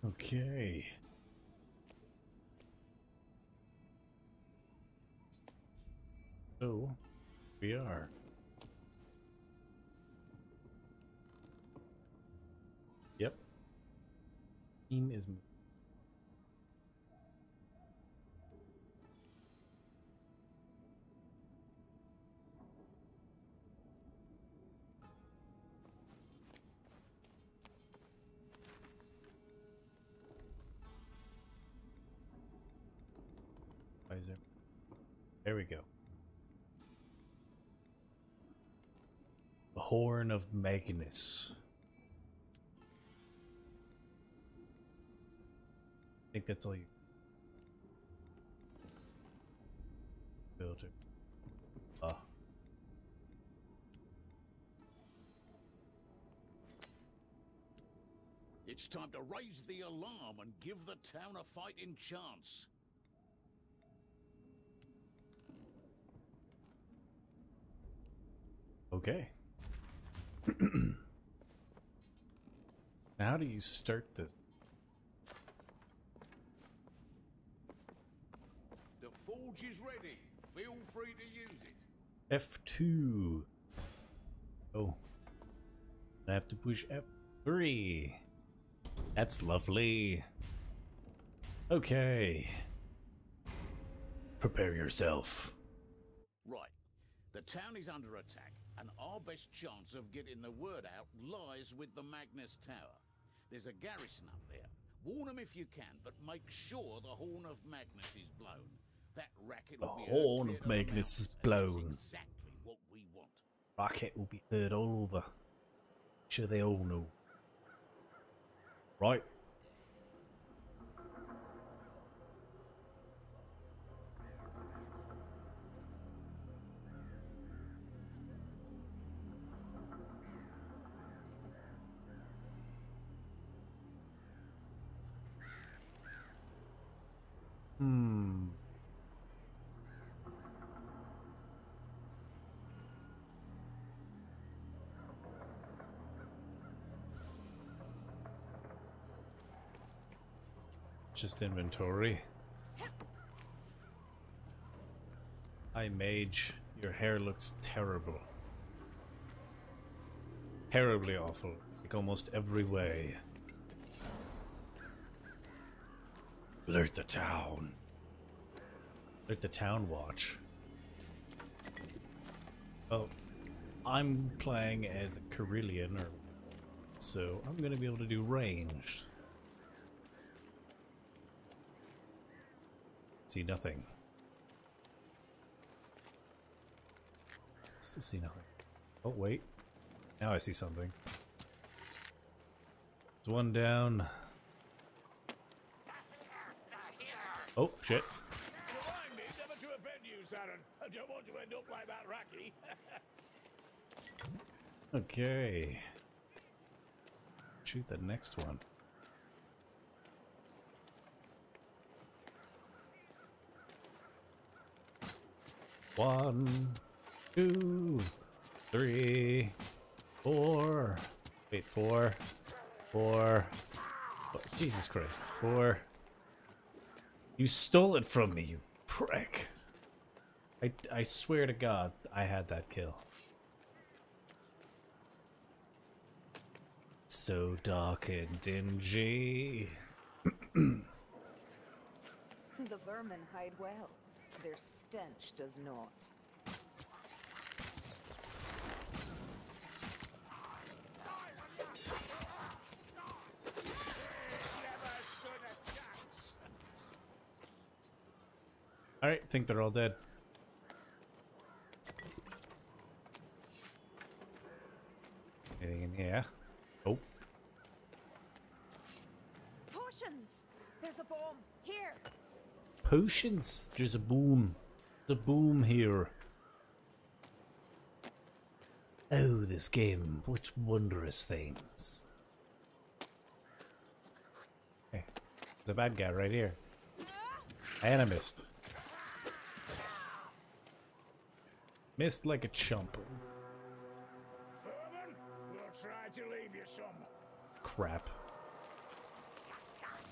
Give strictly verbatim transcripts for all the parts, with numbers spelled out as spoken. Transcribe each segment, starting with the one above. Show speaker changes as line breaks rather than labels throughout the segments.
Okay. So, we are. Yep. Team is moving. Why is there? There we go. The Horn of Magnus. I think that's all you build it. Ah.
It's time to raise the alarm and give the town a fighting chance.
Okay. Now, how do you start this?
The forge is ready. Feel free to use it.
F two. Oh. I have to push F three. That's lovely. Okay. Prepare yourself.
Right. The town is under attack, and our best chance of getting the word out lies with the Magnus Tower. There's a garrison up there. Warn them if you can, but make sure the Horn of Magnus is blown. That racket will
The
be
Horn
heard
of
clear to the
Magnus is
mountains, and
blown.
that's exactly what we want.
Rocket will be heard all over. Sure they all know. Right. Hmm. Just inventory. Hi, mage. Your hair looks terrible. Terribly awful. Like almost every way. Alert the town. Alert the town watch. Oh, I'm playing as a Carillion, or so I'm gonna be able to do ranged. See nothing. Still see nothing. Oh wait, now I see something. There's one down. Oh shit.
Remind me never to offend you, Saren. I don't want to end up like that Raki.
Okay. Shoot the next one. One, two, three, four. Wait, four, four. Oh, Jesus Christ, four. You stole it from me, you prick. I, I swear to God, I had that kill. So dark and dingy.
The vermin hide well. Their stench does not.
Alright, think they're all dead. Anything in here? Oh.
Potions! There's a bomb here.
Potions? There's a boom. There's a boom here. Oh, this game. What wondrous things. Hey, there's a bad guy right here. And I missed. Missed like a chump.
Vermin, we'll try to leave you some.
Crap.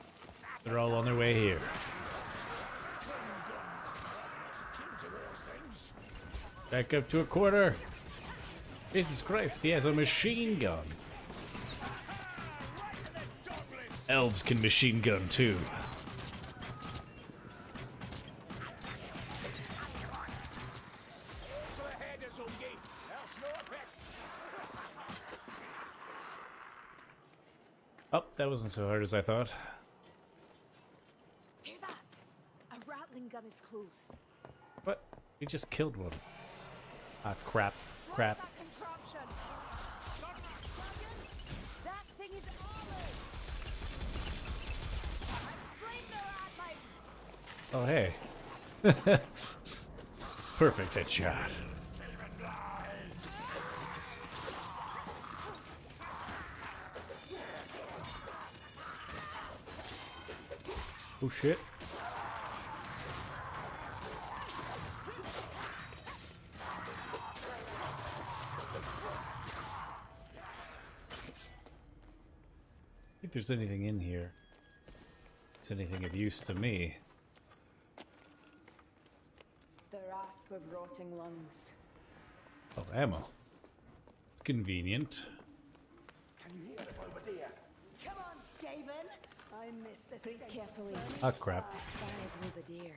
They're all on their way here. Back up to a quarter. Jesus Christ, he has a machine gun. Elves can machine gun too. Oh, that wasn't so hard as I thought.
Hear that? A rattling gun is close.
What? We just killed one. Ah, crap. Crap.
That contraption. That thing is armored. I've slain the rattling.
Oh, hey. Perfect headshot. Oh, shit. I think there's anything in here. It's anything of use to me.
The rasp of rotting lungs.
Oh, ammo. It's convenient.
Come on, Skaven. I missed this. Breathe carefully.
Ah, crap.
I spied Rubidir.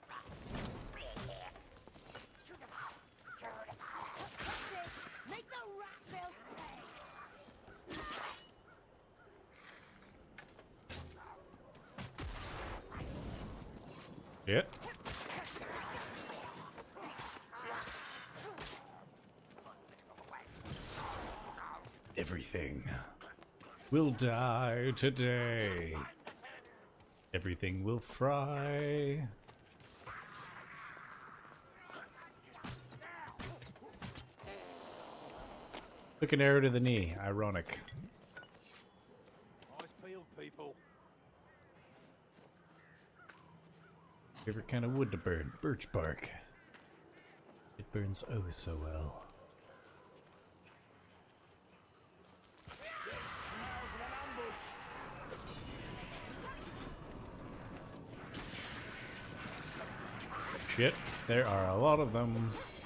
Make the rat bill pay.
Yeah. Everything will die today. Everything will fry. Took an arrow to the knee. Ironic.
Nice peeled, people.
Favorite kind of wood to burn? Birch bark. It burns oh so well. Shit, there are a lot of them.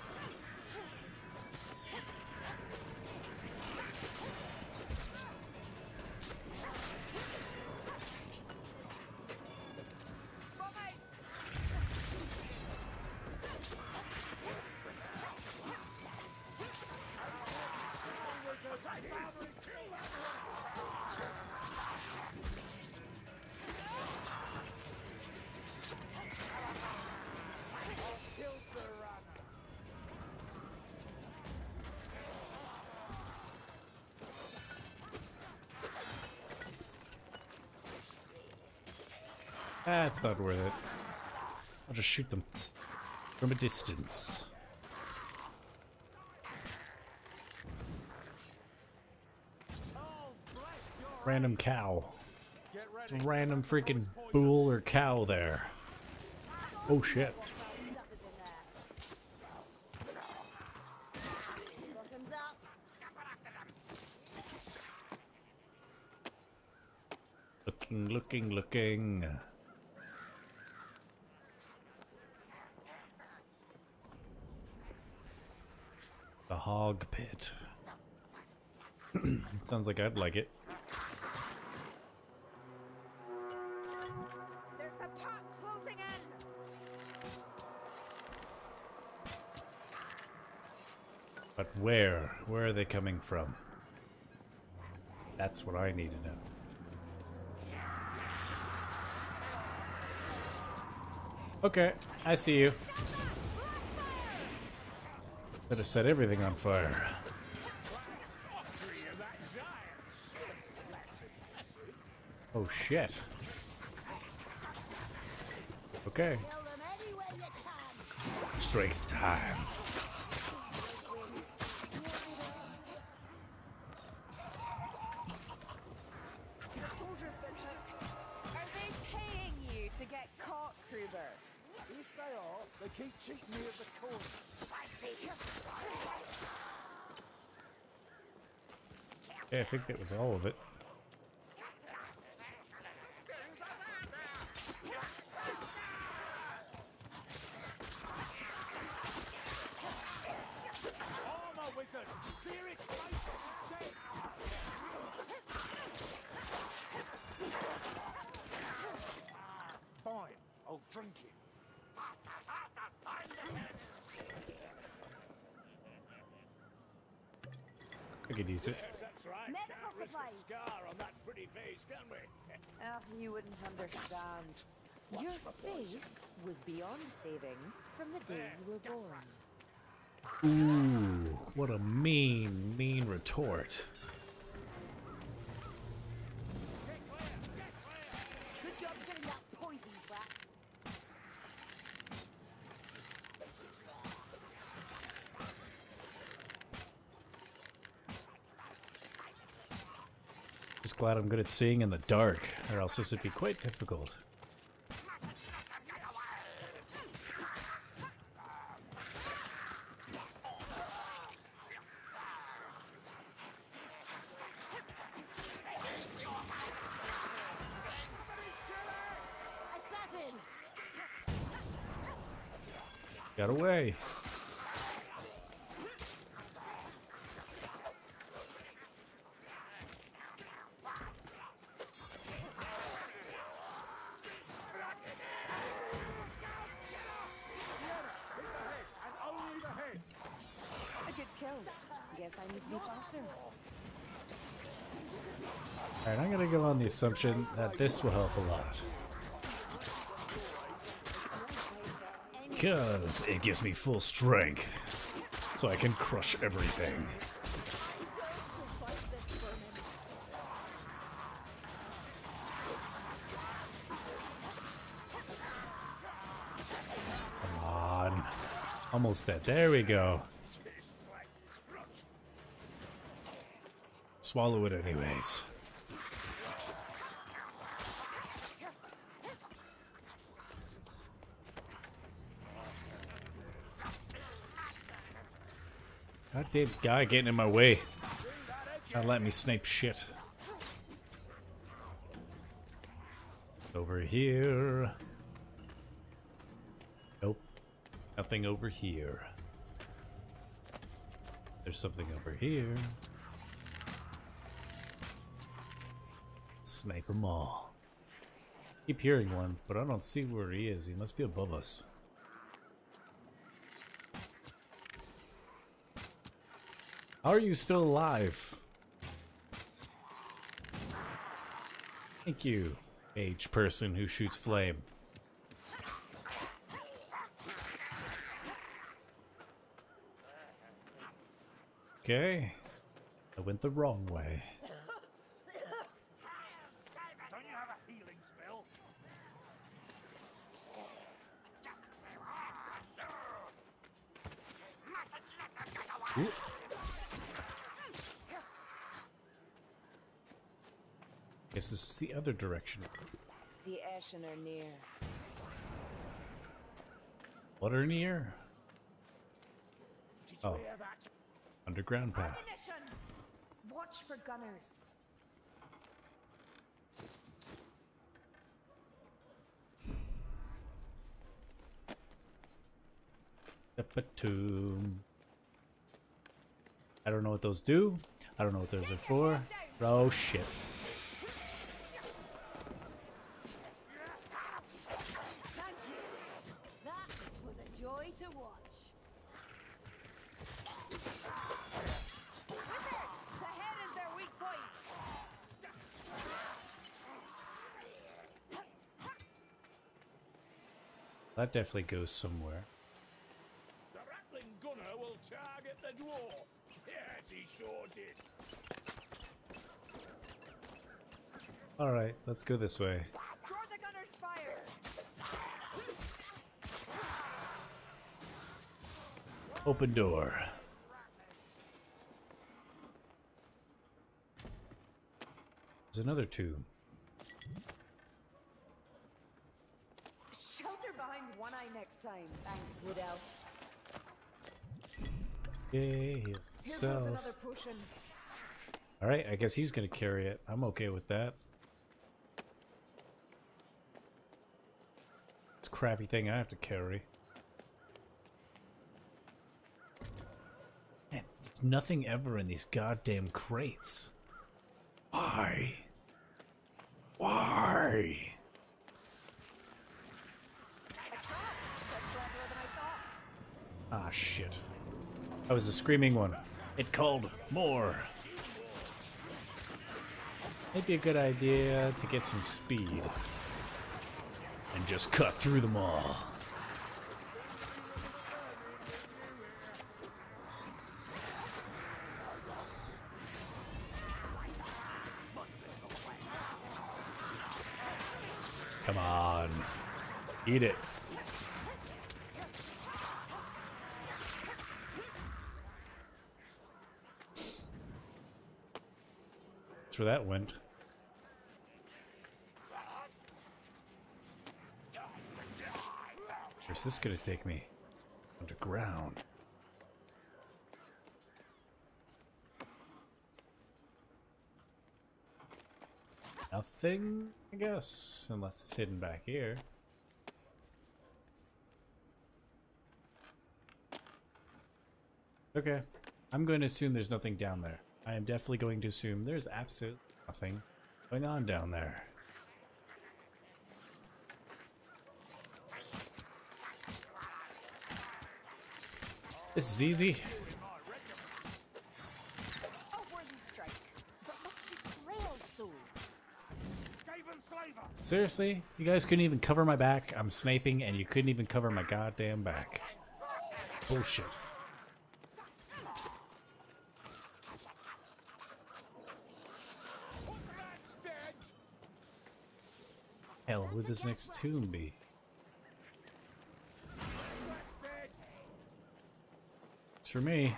That's not worth it. I'll just shoot them from a distance. Random cow. It's a random freaking bull or cow there. Oh shit. Looking, looking, looking. The hog pit. Sounds like I'd like it.
There's a pot closing in.
But where? Where are they coming from? That's what I need to know. Okay, I see you. Better set everything on fire. Oh shit. Okay. Strength time.
The soldier's been hooked. Are they paying you to get caught, Kruber?
If they are, they keep cheating me of the coin.
Yeah, I think that was all of it.
wizard! Sear its face instead! Fine, I'll drink it.
I could use it.
Yes, that's right.
Medical
Can't risk
supplies.
a scar on that pretty face, can we?
Oh, you wouldn't understand. Your face was beyond saving from the day you were born.
Ooh, what a mean, mean retort.
Good job getting that poison flat.
Just glad I'm good at seeing in the dark, or else this would be quite difficult.
Assassin!
Got away.
And only the head!
A good kill. Guess I need to be faster.
Alright, I'm gonna go on the assumption that this will help a lot. Because it gives me full strength, so I can crush everything. Come on. Almost dead. There we go. Swallow it anyways. Goddamn guy getting in my way. Not let me snipe shit. Over here. Nope. Nothing over here. There's something over here. Snipe them all. Keep hearing one, but I don't see where he is. He must be above us. How are you still alive? Thank you, mage person who shoots flame. Okay. I went the wrong way.
Don't you have a healing spell?
Ooh. Guess this is the other direction.
The Ashen are near.
What are near?
Did you
Oh.
hear that?
Underground path.
Ammunition! Watch for gunners.
Tomb. I don't know what those do. I don't know what those are for. Oh shit.
Thank you. That was a joy to watch. Wizard! The head is their weak point.
That definitely goes somewhere.
The rattling gunner will target the dwarf. Yes, he sure did.
Alright, let's go this way.
Draw the gunner's fire.
Open door. There's another tube.
Shelter behind one eye next time. Thanks, Wood Elf.
Yay, heal
Here goes
itself.
another potion.
Alright, I guess he's gonna carry it. I'm okay with that. It's a crappy thing I have to carry. Man, Nothing ever in these goddamn crates. Why? Why? Ah, shit. That was a screaming one. It called more. Might be a good idea to get some speed. And just cut through them all. Come on. Eat it. That's where that went. Where's this gonna take me? Underground. Nothing, I guess, unless it's hidden back here. Okay, I'm going to assume there's nothing down there. I am definitely going to assume there's absolutely nothing going on down there. This is easy. Seriously? You guys couldn't even cover my back? I'm sniping and you couldn't even cover my goddamn back. Bullshit. Hell, would this next tomb be? It's for me.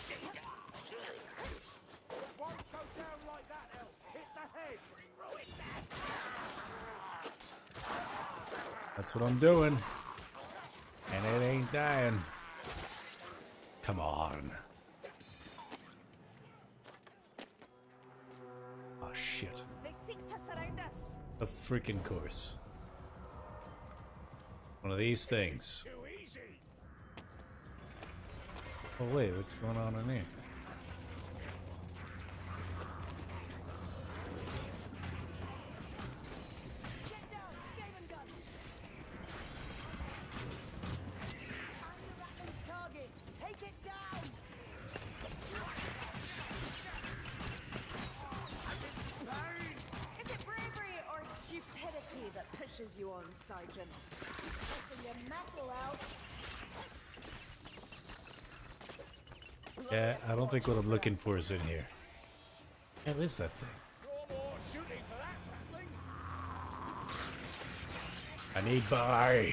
That's what I'm doing. And it ain't dying. Come on. Oh shit.
They seek to surround us.
Of freaking course. One of these things. Oh wait, what's going on in here?
You on, Sergeant. Your metal out.
Yeah, I don't think what I'm looking for is in here. What is that thing? I need buy.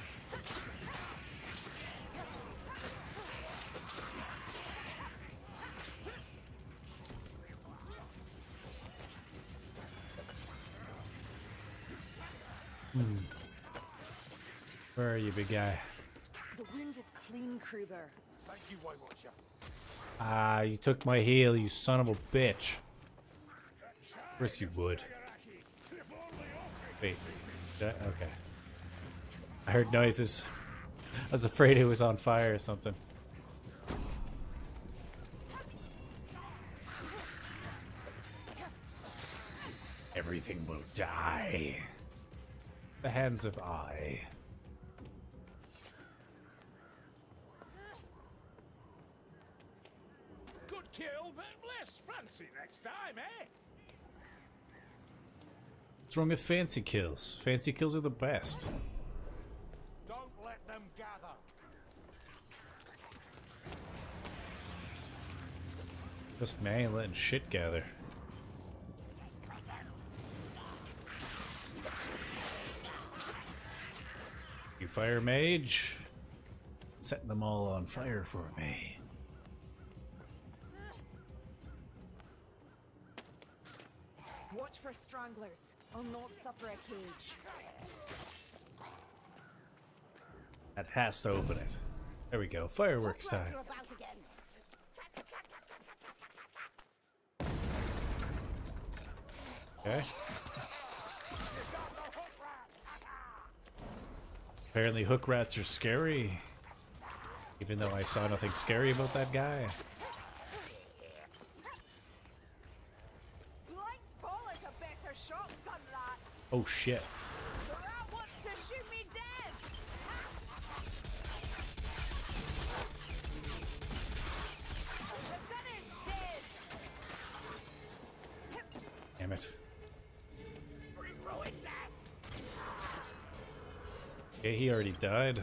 Hmm. Where are you, big guy?
The wound is clean, Kruber.
Thank you, White Watcher.
Ah, you took my heal, you son of a bitch. Of course you would. Wait. That, okay. I heard noises. I was afraid it was on fire or something. Everything will die. The hands of I.
Good kill, but less fancy next time, eh?
What's wrong with fancy kills? Fancy kills are the best.
Don't let them gather.
Just me ain't letting shit gather. You fire mage, setting them all on fire for me.
Watch for stranglers. I'll not suffer a cage.
That has to open it. There we go. Fireworks time. Okay. Apparently hook rats are scary. Even though I saw nothing scary about that guy. Oh shit.
The rat wants to shoot me dead! The gunner's dead!
Damn it. Okay, he already died.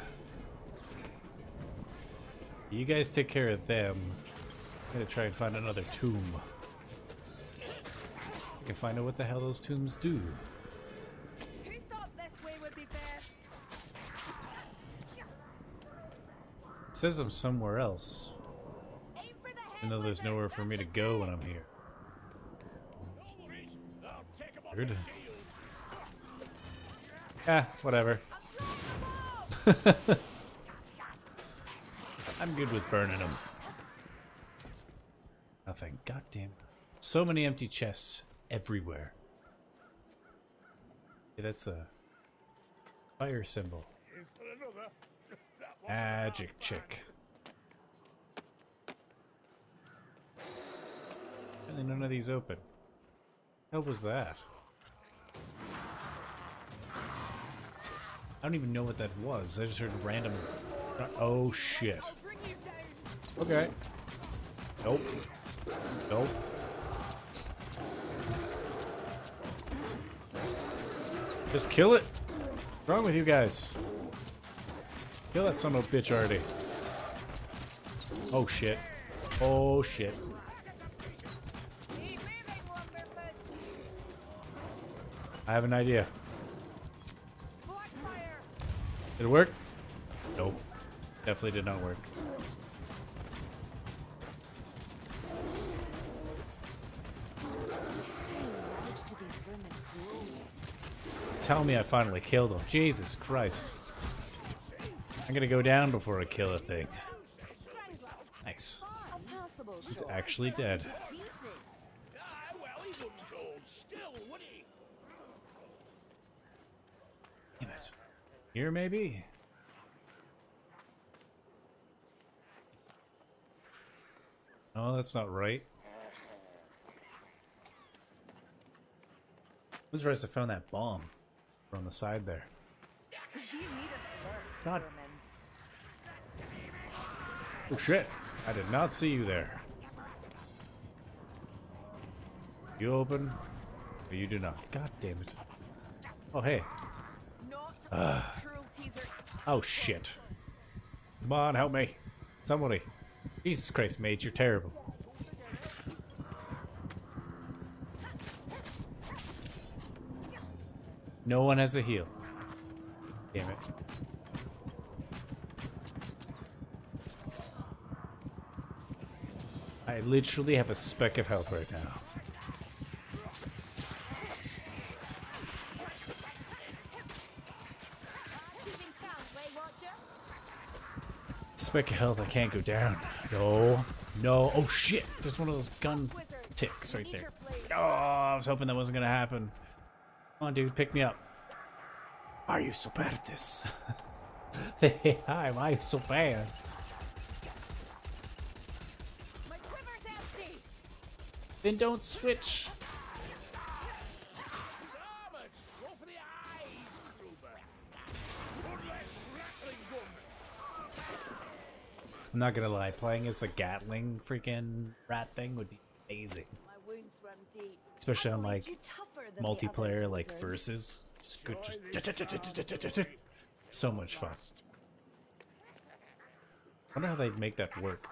You guys take care of them. I'm gonna try and find another tomb. I can find out what the hell those tombs do.
Who thought this way would be best?
It says I'm somewhere else.
Aim for the head
I know there's
with it.
nowhere for me to
That's
go when I'm here. Weird. Ah, whatever. I'm good with burning them. Nothing. Goddamn. So many empty chests everywhere. Okay, that's the fire symbol.
Is there another? That was
Magic chick. Apparently none of these open. How was that? I don't even know what that was. I just heard random. Oh shit.
I'll bring you down.
Okay. Nope. Nope. Just kill it. What's wrong with you guys? Kill that son of a bitch already. Oh shit. Oh shit.
Keep moving, Lumberfoots.
I have an idea.
Blackfire.
Did it work? Nope. Definitely did not work.
Which do these vermin grow?
Tell me I finally killed him. Jesus Christ. I'm gonna go down before I kill a thing. Nice.
A passable
He's
shore.
actually dead.
Pieces.
Ah, well, he wouldn't hold still, would he?
Damn it. Here maybe? Oh, that's not right. I'm surprised I found that bomb on the side there.
You need a flirt,
God.
vermin.
Oh shit! I did not see you there. You open, or you do not. God damn it. Oh hey.
Not all cruelties are
Oh shit. Come on, help me. Somebody. Jesus Christ, mate, you're terrible. No one has a heal. Damn it. I literally have a speck of health right now.
keeping count, Way Watcher.
Speck of health, I can't go down. No. No. Oh shit! There's one of those gun
Wizard.
ticks right
Eat
there.
your flame.
Oh, I was hoping that wasn't gonna happen. Come on, dude, pick me up. Are you so bad at this? Hey, hi, why are you so bad?
My quiver's empty.
Then don't switch.
He's armored. Go for the eyes, Gruber. One less rattling gun.
I'm not gonna lie, playing as the Gatling freaking rat thing would be amazing.
My wounds run deep.
Especially
I
on
believed
like
you tougher than the
multiplayer,
others,
like
wizard.
versus. Just good, just so much fun. Wonder how they'd make that work.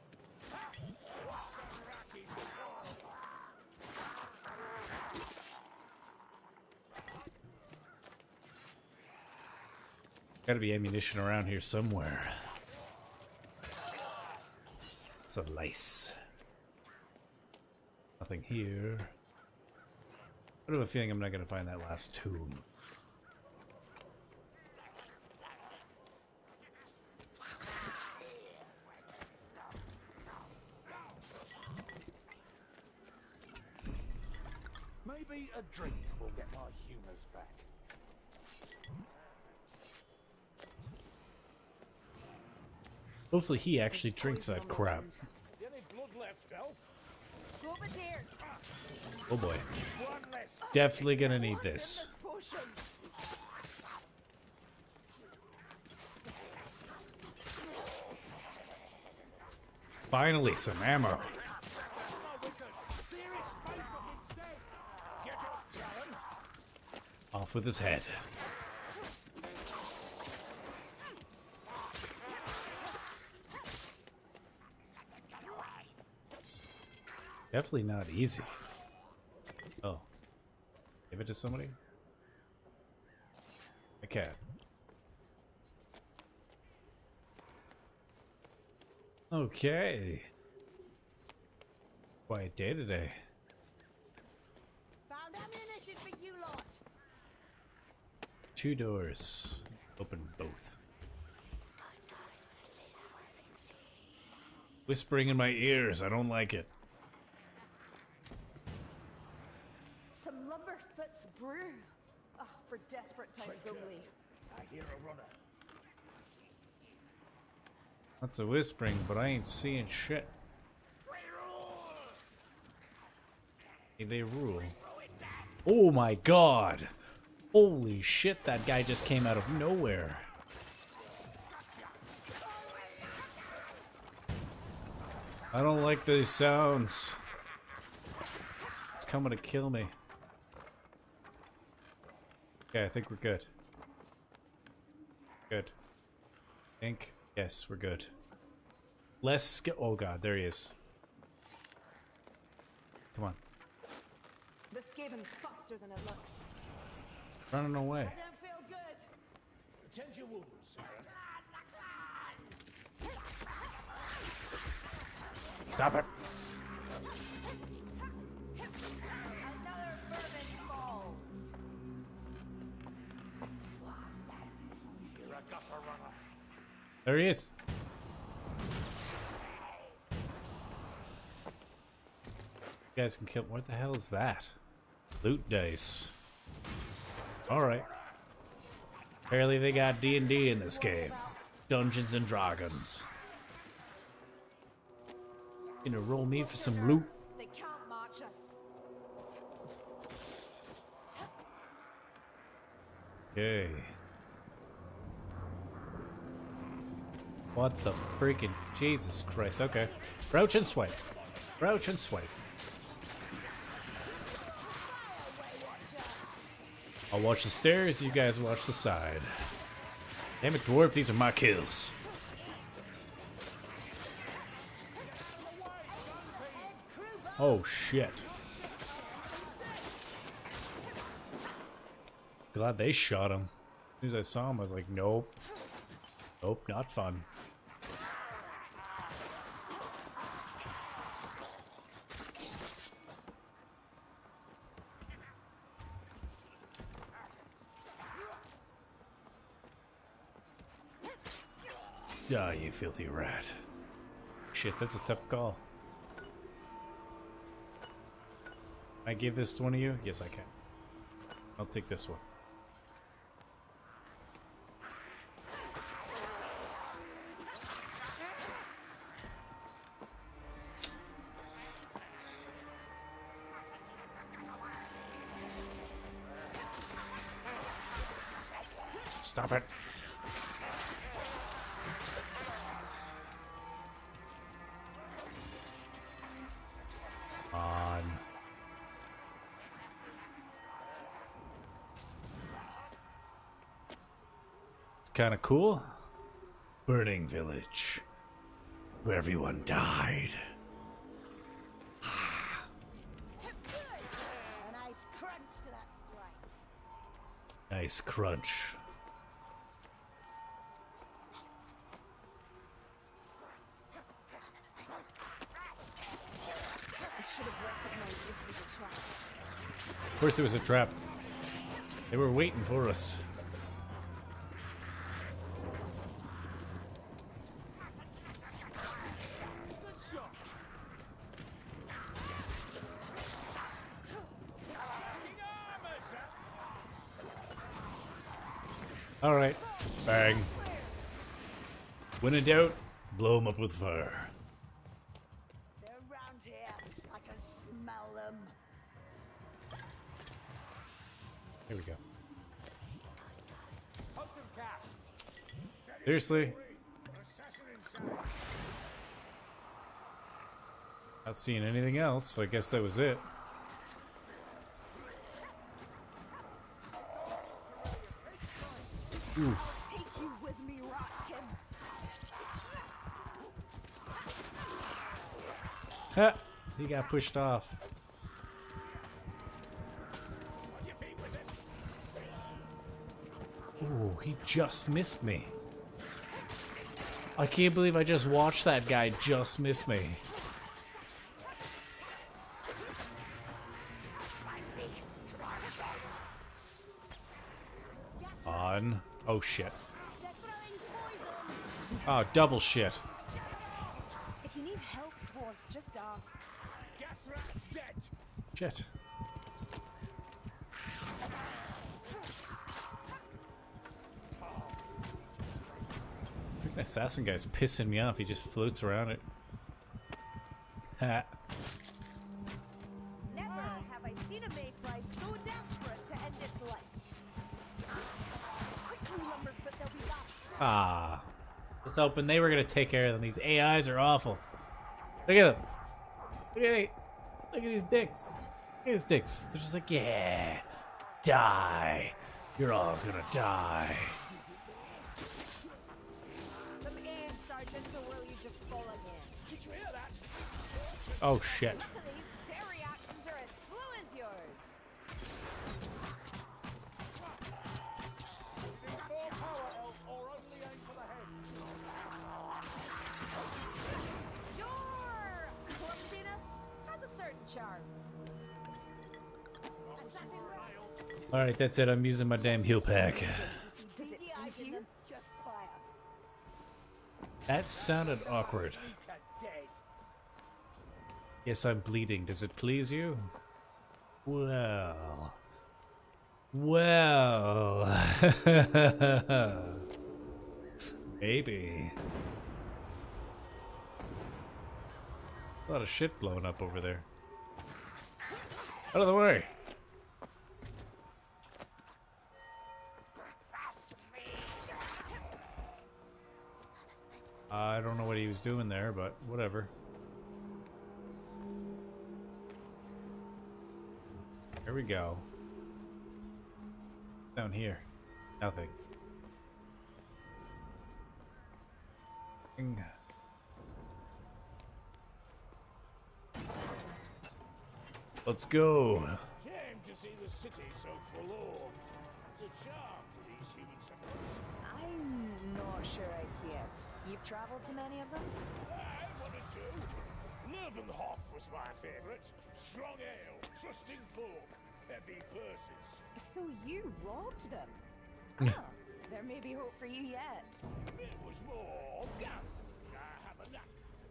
Gotta be ammunition around here somewhere. It's a lice. Nothing here. I have a feeling I'm not gonna find that last tomb.
Maybe a drink will get my humours back.
Hopefully he actually drinks that crap.
Any blood left, Elf?
Go over there.
Oh boy.
One less.
Definitely gonna need this.
Potion.
Push 'em.
Finally, some ammo.
Come on, wizard. Sear his face off instead. Get up, Talon.
Off with his head. Definitely not easy. Oh. Give it to somebody? I can't. Okay. Quiet day today.
Found ammunition for you lot.
Two doors. Open both. Whispering in my ears. I don't like it.
Some Lumberfoot's brew. Oh, for desperate times only.
I hear a runner.
That's a whispering, but I ain't seeing shit. Hey, they rule. Oh my god! Holy shit, that guy just came out of nowhere. I don't like these sounds. It's coming to kill me. Okay, I think we're good. Good. Think. Yes, we're good. Let's go. Oh god, there he is. Come on.
The Skaven's faster than it looks.
Running away.
I don't feel good.
Tend your wounds, Sarah.
Stop it.
Another bourbon falls.
You're a gutter runner.
There he is. You guys can kill. What the hell is that? Loot dice. Alright. Apparently they got D and D in this game. Dungeons and Dragons. Gonna roll me for some loot.
They can't march us.
Okay. What the freaking Jesus Christ. Okay. Crouch and swipe. Crouch and swipe. I'll watch the stairs, you guys watch the side. Damn it, dwarf, these are my kills. Oh shit. Glad they shot him. As soon as I saw him, I was like, nope. Nope, not fun. Die, you filthy rat. Shit, that's a tough call. Can I give this to one of you? Yes, I can. I'll take this one. Stop it. On. It's kind of cool. Burning village, where everyone died.
A nice crunch to that strike.
Nice crunch.
I should have recognized this was a trap.
Of course it was a trap. They were waiting for us.
Good shot. Fucking armor, sir.
Alright. Bang. When in doubt, blow them up with fire.
They're around here. I can smell them.
Here we go. Seriously? Not seeing anything else, so I guess that was it. Oof.
Take you with me, Rotkin.
Ha! He got pushed off. Ooh, he just missed me. I can't believe I just watched that guy just miss me. On. Oh shit. Oh, double shit.
If you need help, dwarf, just ask.
Gas rat's dead.
Shit. I think the assassin guy's pissing me off. He just floats around it. Ha.
Never have I seen a mayfly so desperate to end its life. Quickly, Lumberfoot, they'll be back.
Ah. I was hoping they were gonna take care of them. These A Is are awful. Look at them. Look at it. Look at these dicks. Look at these dicks. They're just like, yeah. Die. You're all gonna die.
Some aim, Sergeant, or will you just fall again?
Did you hear that?
Oh shit.
Luckily, their reactions are as slow as yours.
More power, elf, or only aim for the head.
Your clumsiness has a certain charm. Assassin Rat.
Alright, that's it. I'm using my damn heal pack.
Does it please you? Just fire.
That sounded awkward. Yes, I'm bleeding. Does it please you? Well. Well. Maybe. A lot of shit blowing up over there. Out of the way. I don't know what he was doing there, but whatever. Here we go. Down here. Nothing. Nothing. Let's go.
Shame to see the city so forlorn. It's a charm to these human settlements.
I'm not sure I see it. You've traveled to many of them?
I one or two. Löwenhof was my favourite. Strong ale, trusting folk, heavy purses.
So you robbed them? Ah, there may be hope for you yet.
It was more gambling. I have a knack.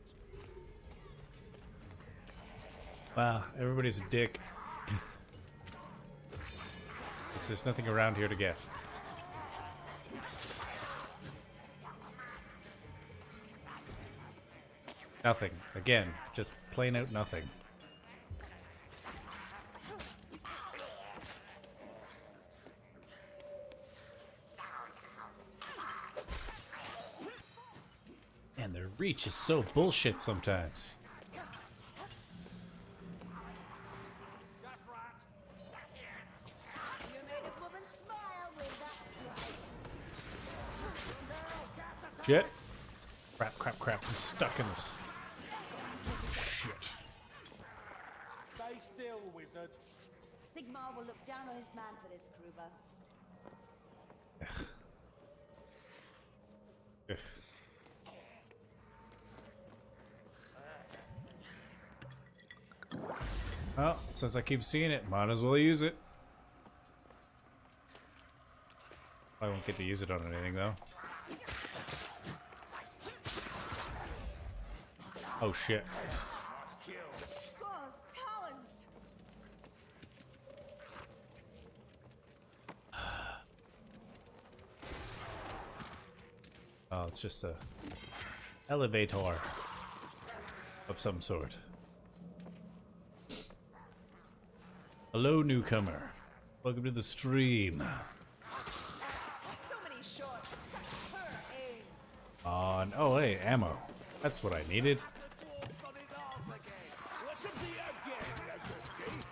Wow, everybody's a dick. There's nothing around here to get. Nothing. Again, just plain out nothing. And their reach is so bullshit sometimes.
You made a woman smile with that strike.
Shit. Crap, crap, crap. I'm stuck in this. Shit.
Stay still, wizard.
Sigmar will look down on his man for this, Kruber.
Ugh. Well, since I keep seeing it, might as well use it. I won't get to use it on anything, though. Oh, shit.
God's talons!
Oh, it's just a elevator of some sort. Hello, newcomer. Welcome to the stream.
So many short
on. Oh, hey, ammo. That's what I needed.
Dwarf's on his arse again. What's up the again, Lazuski?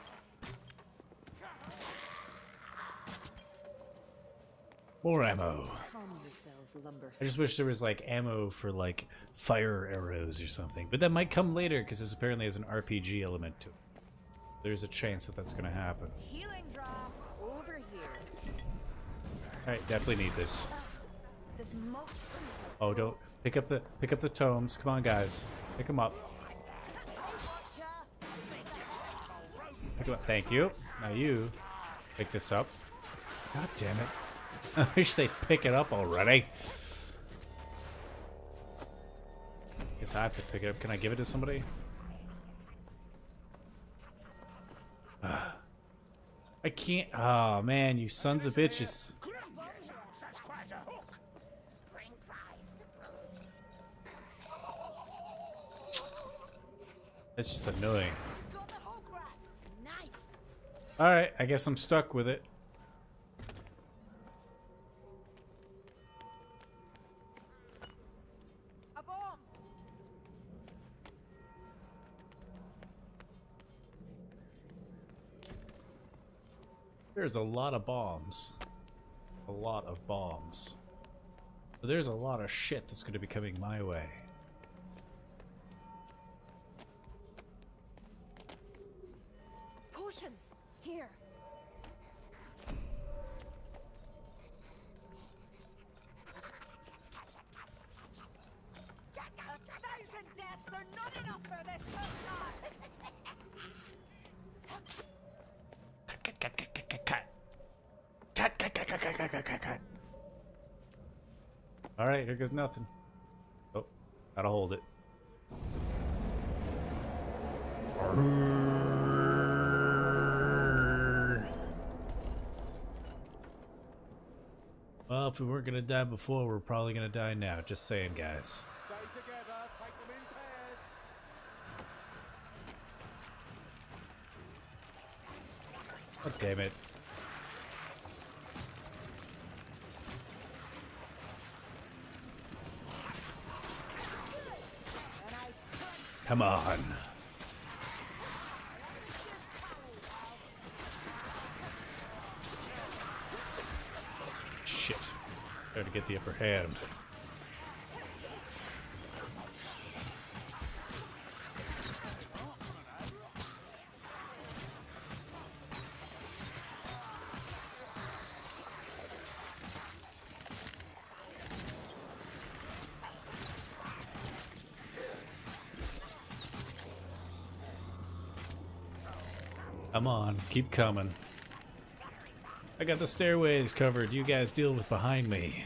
More ammo.
Calm yourselves, lumber.
I just wish there was like ammo for like fire arrows or something, but that might come later because this apparently has an R P G element to it. There's a chance that that's gonna happen.
Healing draft over here.
All right, definitely need this.
This moat frees my
Oh, don't
bones.
pick up the pick up the tomes. Come on, guys, pick them up.
Gotcha.
Pick 'em up. Thank you. Now you pick this up. God damn it! I wish they'd pick it up already. Guess I have to pick it up. Can I give it to somebody? Ah. I can't. Oh man, you sons of bitches.
That's quite a hook.
Bring prize to prove.
That's just annoying.
Got the hook rat. Nice.
All right, I guess I'm stuck with it.
A bomb.
There's a lot of bombs. A lot of bombs. So there's a lot of shit that's going to be coming my way.
Potions. Here. A thousand deaths are not enough for this franchise.
Cut, cut, cut, cut, cut, cut. Cut, cut, cut, cut, cut, cut, cut, cut, cut. All right, here goes nothing. Oh, gotta hold it. Well, if we weren't gonna die before, we're probably gonna die now. Just saying, guys.
Stay together, take them in pairs.
God damn it. Come on. Shit. Try to get the upper hand. Come on, keep coming. I got the stairways covered. You guys deal with behind me.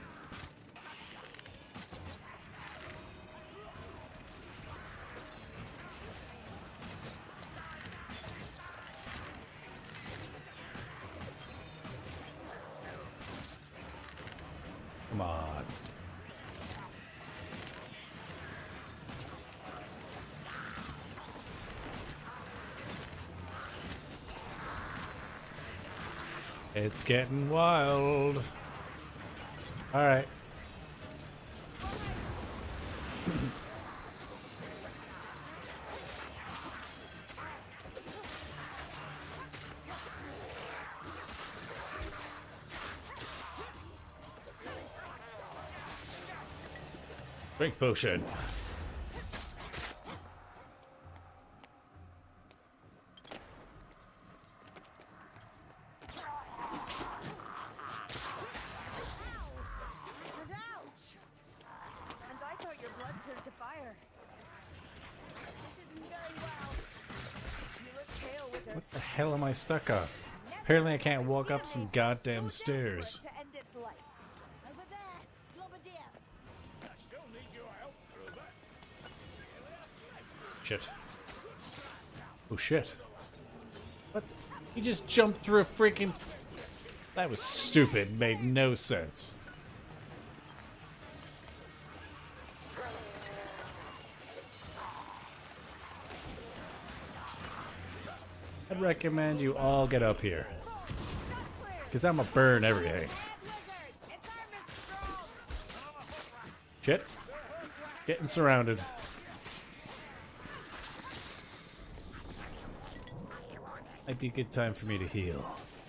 Come on. It's getting wild. All right. Drink potion.
And I thought your blood turned to fire. This isn't going well. You look pale, wizard.
What the hell am I stuck on? Apparently I can't walk up some goddamn
So
stairs.
desperate to end its life.
Over there. Globadier.
I still need your help, Ruben.
Shit. Oh shit. What? He just jumped through a freaking... That was stupid. Made no sense. I'd recommend you all get up here. Because I'm gonna burn everything.
Dead wizard, its arm is strong.
shit. Getting surrounded. Might be a good time for me to heal.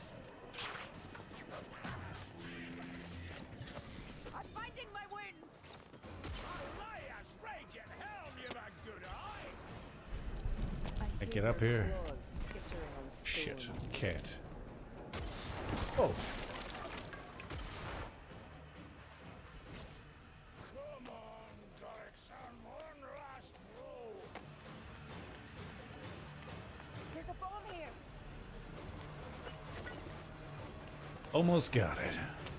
I'm finding my wounds.
Elias, rage in hell, you've a good eye.
I get up here.
Claws skittering on stone.
Shit, can't. Oh.
Come on, Garrickson, one last blow.
There's a bomb here.
Almost got it.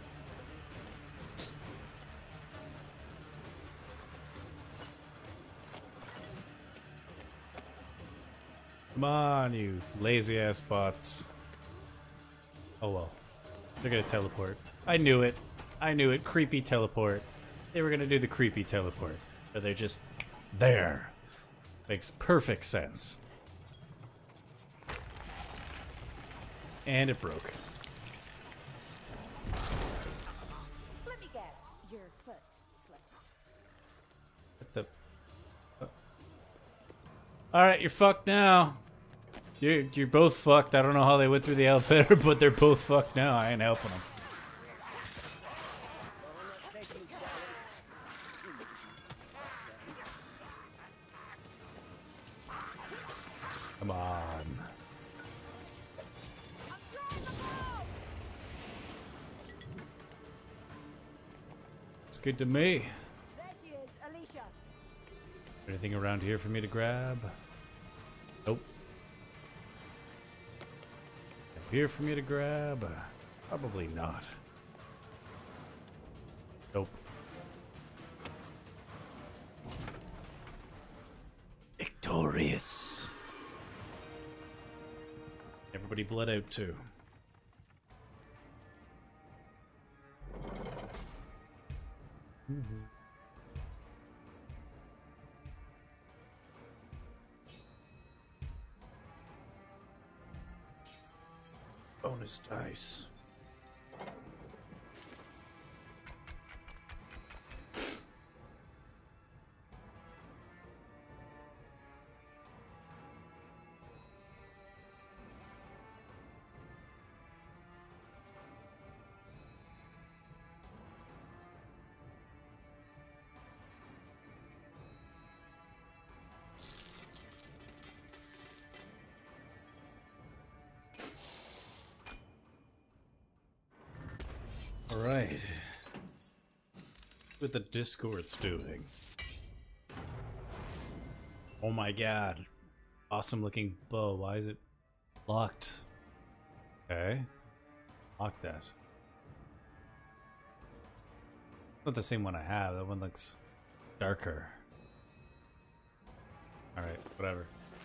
Come on, you lazy ass bots. Oh well. They're gonna teleport. I knew it. I knew it. Creepy teleport. They were gonna do the creepy teleport. But they're just there. Makes perfect sense. And it broke.
Let me guess. Your foot slipped.
What the? All right, you're fucked now. You're you're both fucked. I don't know how they went through the elevator, but they're both fucked now. I ain't helping them. Come on. It's good to me.
There she is, Alicia.
Anything around here for me to grab? Nope. Up here for me to grab? Probably not. Nope. Victorious. Everybody bled out too. Mm-hmm. Bonus dice. All right. What the Discord's doing. Oh my god. Awesome looking bow. Why is it locked? Okay. Lock that. Not the same one I have. That one looks darker. Alright, whatever.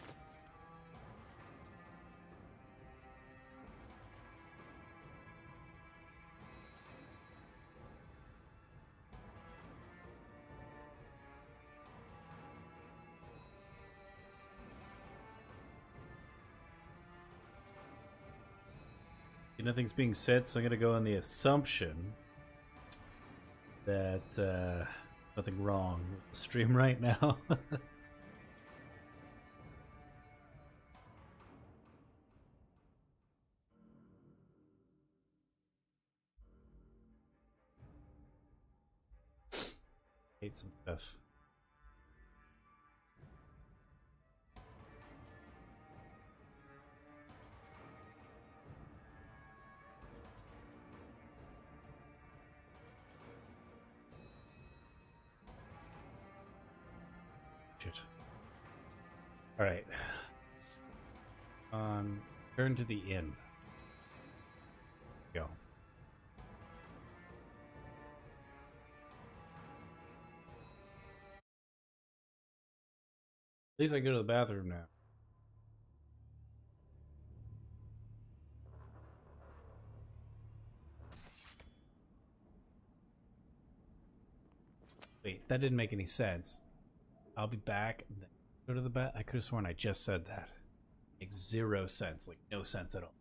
Nothing's being said, so I'm gonna go on the assumption that uh, nothing wrong with the stream right now. Hate some stuff. All right. Um, turn to the inn. Go. At least I go to the bathroom now. Wait, that didn't make any sense. I'll be back. Go to the bath. I could have sworn I just said that. Makes zero sense. Like, no sense at all.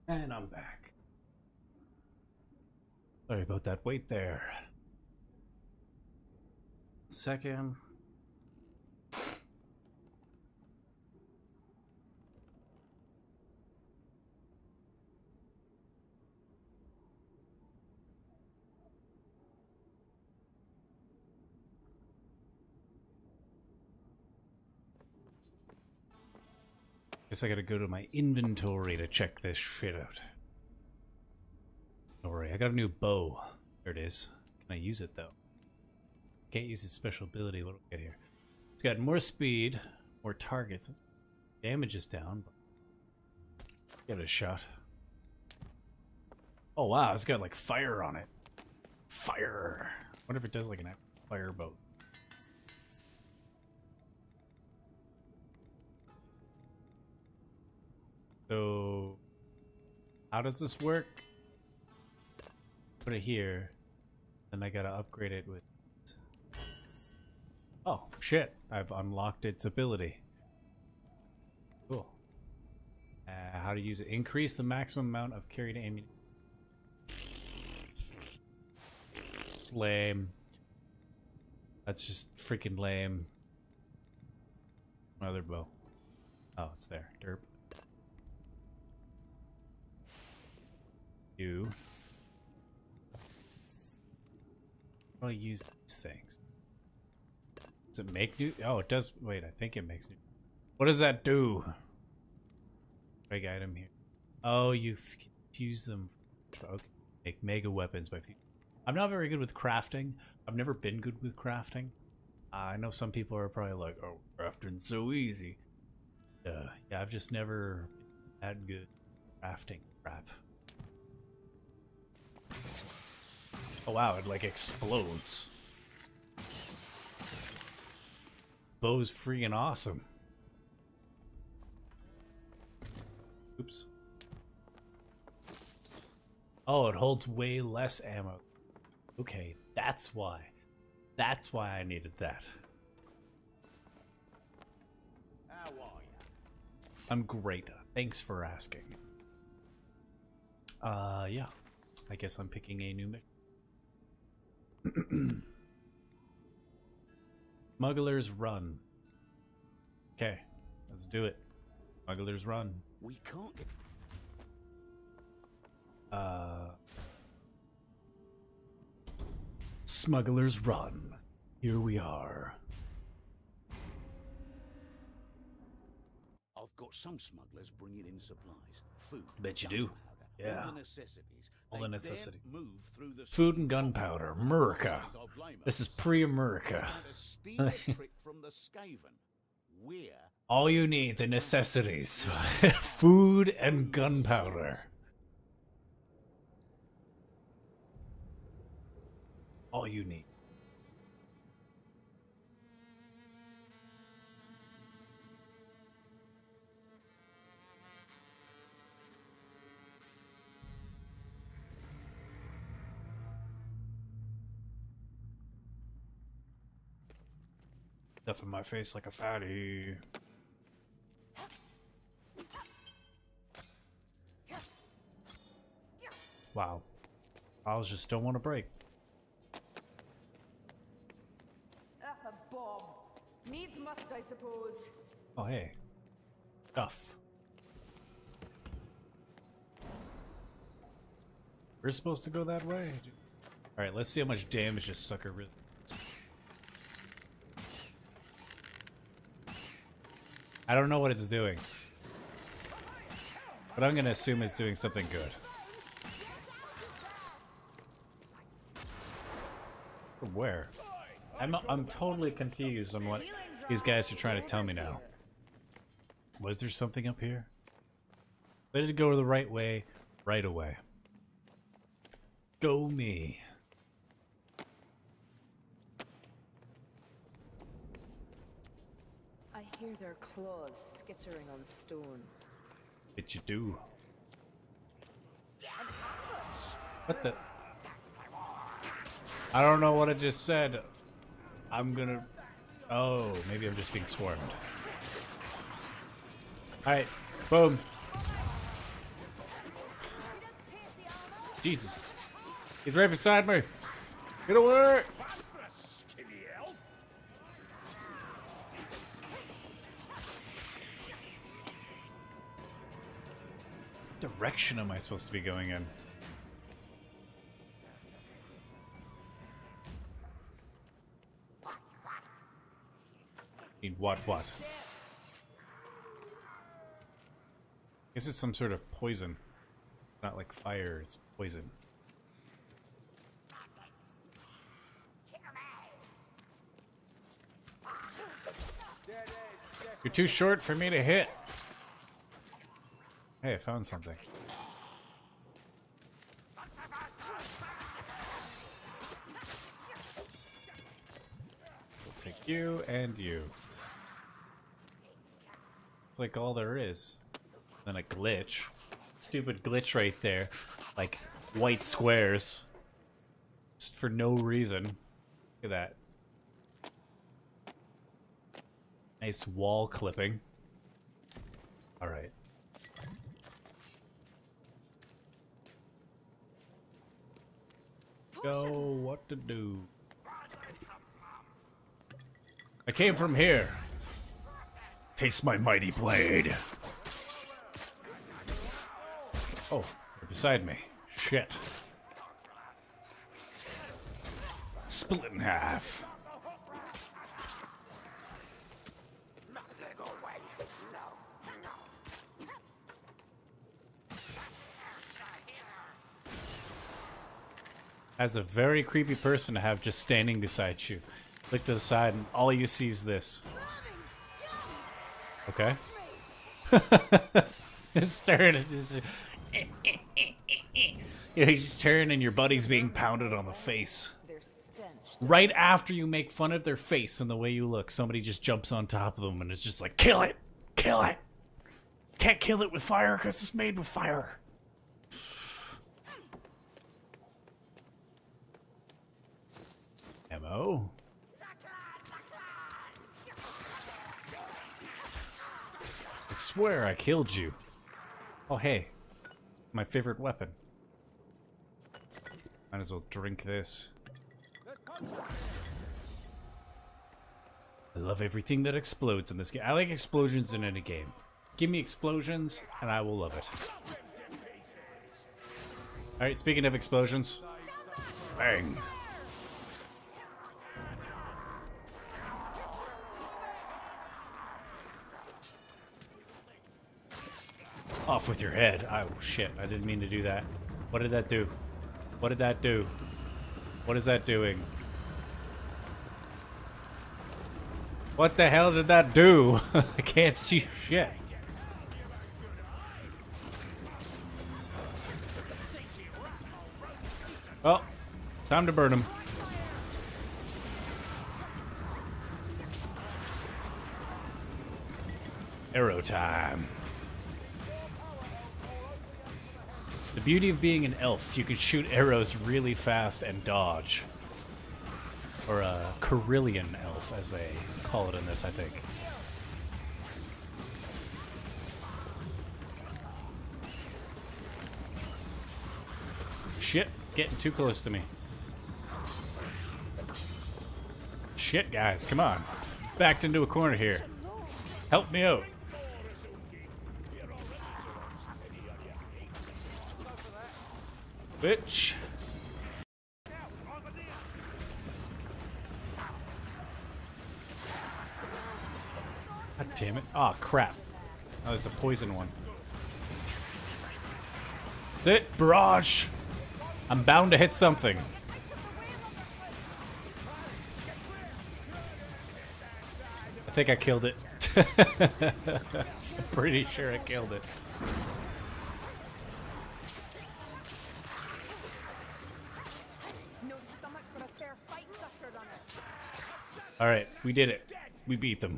And I'm back. Sorry about that wait there. Second. Guess I gotta go to my inventory to check this shit out. Don't worry, I got a new bow. There it is. Can I use it though? Can't use its special ability. What do we get here? It's got more speed, more targets. Damage is down, but give it a shot. Oh wow, it's got like fire on it. Fire. I wonder if it does like an fire boat. So, how does this work? Put it here, then I gotta upgrade it with... Oh, shit. I've unlocked its ability. Cool. Uh, how to use it. Increase the maximum amount of carried ammunition. Lame. That's just freaking lame. Another bow. Oh, it's there. Derp. You. How do I use these things? Does it make new? Oh, it does. Wait, I think it makes new. What does that do? Big item here. Oh, you fuse them. Okay. Make mega weapons by fusing. I'm not very good with crafting. I've never been good with crafting. Uh, I know some people are probably like, "Oh, crafting's so easy." Uh, yeah, I've just never had good crafting crap. Oh wow, it like explodes. Bow's freaking awesome. Oops. Oh, it holds way less ammo. Okay, that's why. That's why I needed that.
How are you?
I'm great. Thanks for asking. Uh, yeah. I guess I'm picking a new mission. Smugglers Run. Okay, let's do it. Smugglers Run.
We can't get...
Uh... Smugglers Run. Here we are.
I've got some smugglers bringing in supplies. Food.
Bet you do. Yeah.
All the necessities.
All the necessity.
Move through the
Food and gunpowder. America. This is pre-America.
From the Skaven. We're
All you need, the necessities. Food and gunpowder. All you need. Stuff in my face like a fatty. Wow. I was just don't want to break.
Ah, a bomb. Needs must, I suppose.
Oh, hey. Stuff. We're supposed to go that way. Alright, let's see how much damage this sucker really does. I don't know what it's doing. But I'm gonna assume it's doing something good. From where? I'm, I'm totally confused on what these guys are trying to tell me now. Was there something up here? They did go the right way, right away. Go me.
I hear their claws skittering on stone.
What you do? What the? I don't know what I just said. I'm gonna... Oh, maybe I'm just being swarmed. Alright, boom. Jesus. He's right beside me. Get away!
That's for a skinny elf.
What direction am I supposed to be going in? Need what what? Guess it's some sort of poison. Not like fire, it's poison. You're too short for me to hit. Hey, I found something. So I'll take you and you. It's like all there is. Then a glitch. Stupid glitch right there. Like white squares. Just for no reason. Look at that. Nice wall clipping. Alright. Go, what to do? I came from here. Taste my mighty blade. Oh, you're beside me. Shit. Split in half. As a very creepy person to have just standing beside you. Look to the side and all you see is this. Okay. Just turn and just... You know, you just turn and your buddy's being pounded on the face. Right after you make fun of their face and the way you look, somebody just jumps on top of them and is just like, kill it! Kill it! Can't kill it with fire because it's made with fire. Ammo. I swear I killed you. Oh, hey. My favorite weapon. Might as well drink this. I love everything that explodes in this game. I like explosions in any game. Give me explosions, and I will love it. Alright, speaking of explosions. Bang. Off with your head. Oh, shit. I didn't mean to do that. What did that do? What did that do? What is that doing? What the hell did that do? I can't see shit. Well, time to burn him. Arrow time. The beauty of being an elf, you can shoot arrows really fast and dodge. Or a Carillion elf, as they call it in this, I think. Shit, getting too close to me. Shit, guys, come on. Backed into a corner here. Help me out. Bitch. God damn it. Oh, crap. Oh, there's a poison one. That's it, barrage. I'm bound to hit something. I think I killed it. I'm pretty sure I killed it. Alright, we did it. We beat them.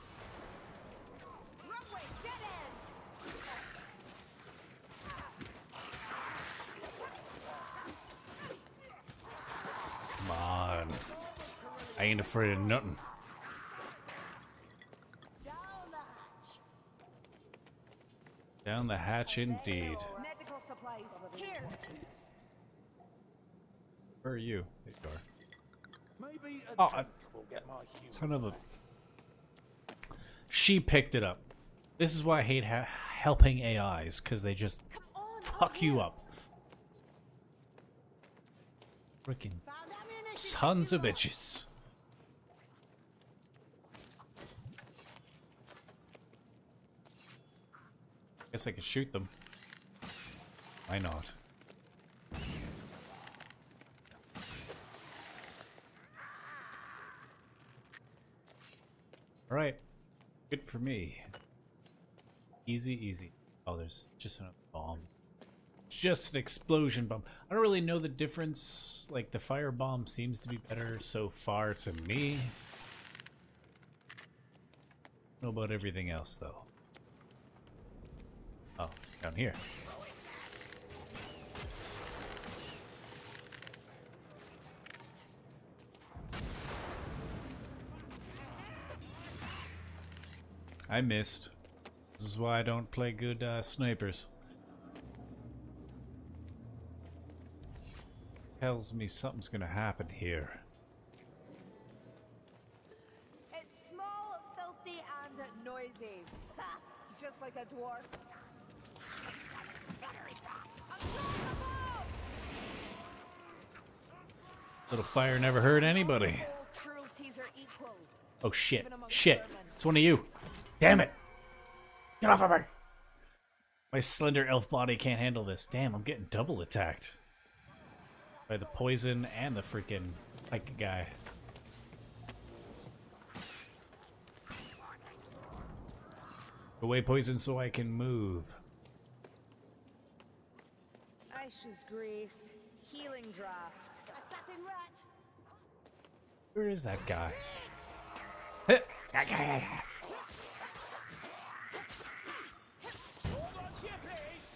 Come on. I ain't afraid of nothing. Down the hatch indeed.
Medical supplies here.
Where are you? There you are.
Maybe a
Oh,
drink
I-
will get my
Son
humours
of a...
back.
She picked it up. This is why I hate ha helping A Is, because they just
Come on,
fuck you up. Freaking sons of bitches. Guess I could shoot them. Why not? Alright. Good for me. Easy, easy. Oh, there's just another bomb. Just an explosion bomb. I don't really know the difference. Like, the fire bomb seems to be better so far to me. I don't know about everything else, though. Oh, down here. I missed. This is why I don't play good uh, snipers. Tells me something's gonna happen here.
It's small, filthy, and noisy. Ha! Just like a dwarf.
Little fire never hurt anybody.
All cruelties are equal.
Oh shit.
Even among
Shit.
vermin.
It's one of you. Damn it. Get off of me. My slender elf body can't handle this. Damn, I'm getting double attacked. By the poison and the freaking like guy. Away poison so I can move.
Ashes Grace. Healing draft.
Assassin rat.
Where is that guy?
Hold on to your pace.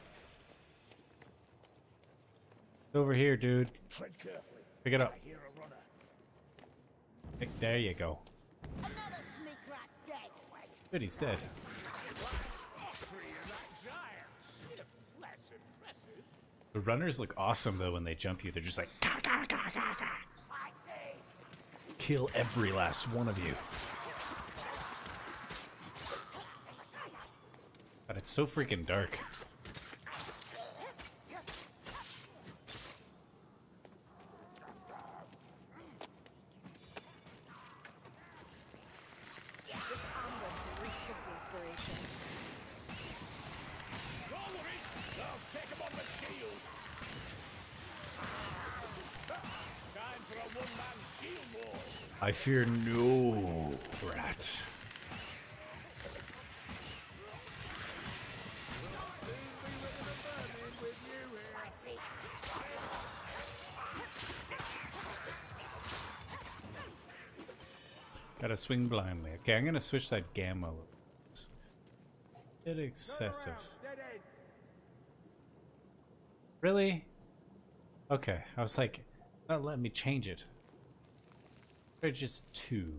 Over here, dude.
Tread carefully.
Pick it up.
I hear a runner.
Pick- There you go.
Another sneak rat dead.
Good, he's dead.
Three of that giant. Shit, less impressive.
The runners look awesome though when they jump you. They're just like "Gah, gah, gah, gah, gah." Kill every last one of you. But it's so freaking dark.
This ambush reeks of desperation.
Roll with it. I'll take him on the shield. Time for a one-man shield war.
I fear no rat. Gotta swing blindly. Okay, I'm gonna switch that gamma. It's a bit excessive. Really? Okay, I was like, not letting me change it. They're just two.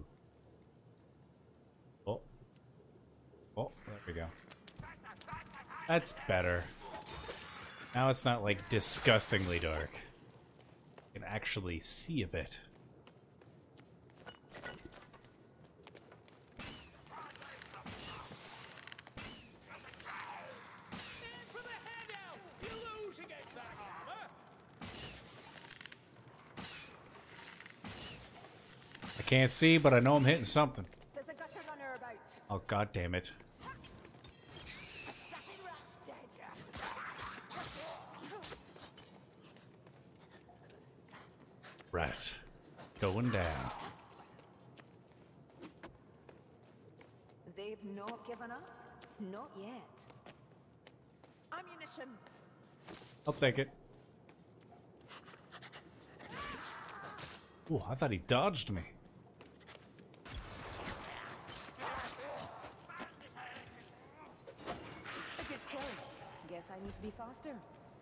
Oh. Oh, there we go. That's better. Now it's not like disgustingly dark. I can actually see a bit.
Aim for the head out. You lose against that armor.
I can't see, but I know I'm hitting something.
There's a gutter runner about.
Oh, god damn it.
Assassin rat's dead.
Rat. Going down.
They've not given up? Not yet.
Ammunition.
I'll take it. Ooh, I thought he dodged me.
A good kill. Guess I need to be faster.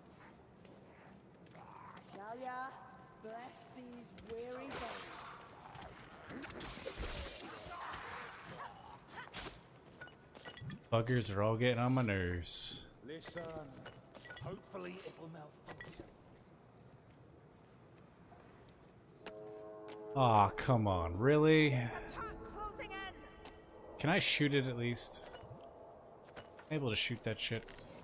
Talia, bless these weary bones.
Buggers are all getting on my nerves.
Listen. Hopefully it will malfunction.
Aw, come on, really?
Pack closing in.
Can I shoot it at least? I'm able to shoot that shit.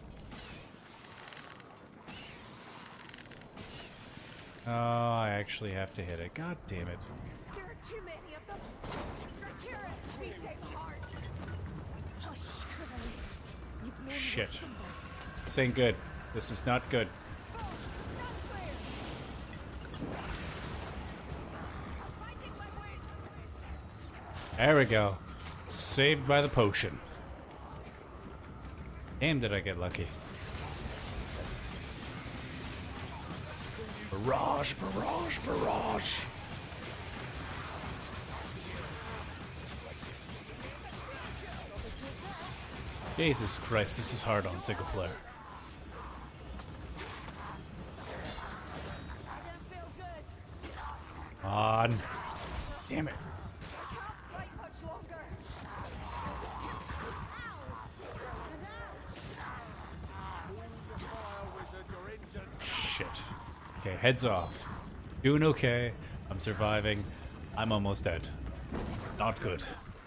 Oh, I actually have to hit it. God damn it.
There are too many of them. Drakira's beating hearts. Hush, Curly. You've known
Shit.
worse than this.
This ain't good. This is not good.
Oh, not clear. I'm finding my wings.
There we go. Saved by the potion. Damn, did I get lucky. Barrage, barrage, barrage. Jesus Christ, this is hard on single player.
I don't feel good.
On. Damn it.
I can't fight much longer.
Shit. Okay, heads off. Doing okay. I'm surviving. I'm almost dead. Not good.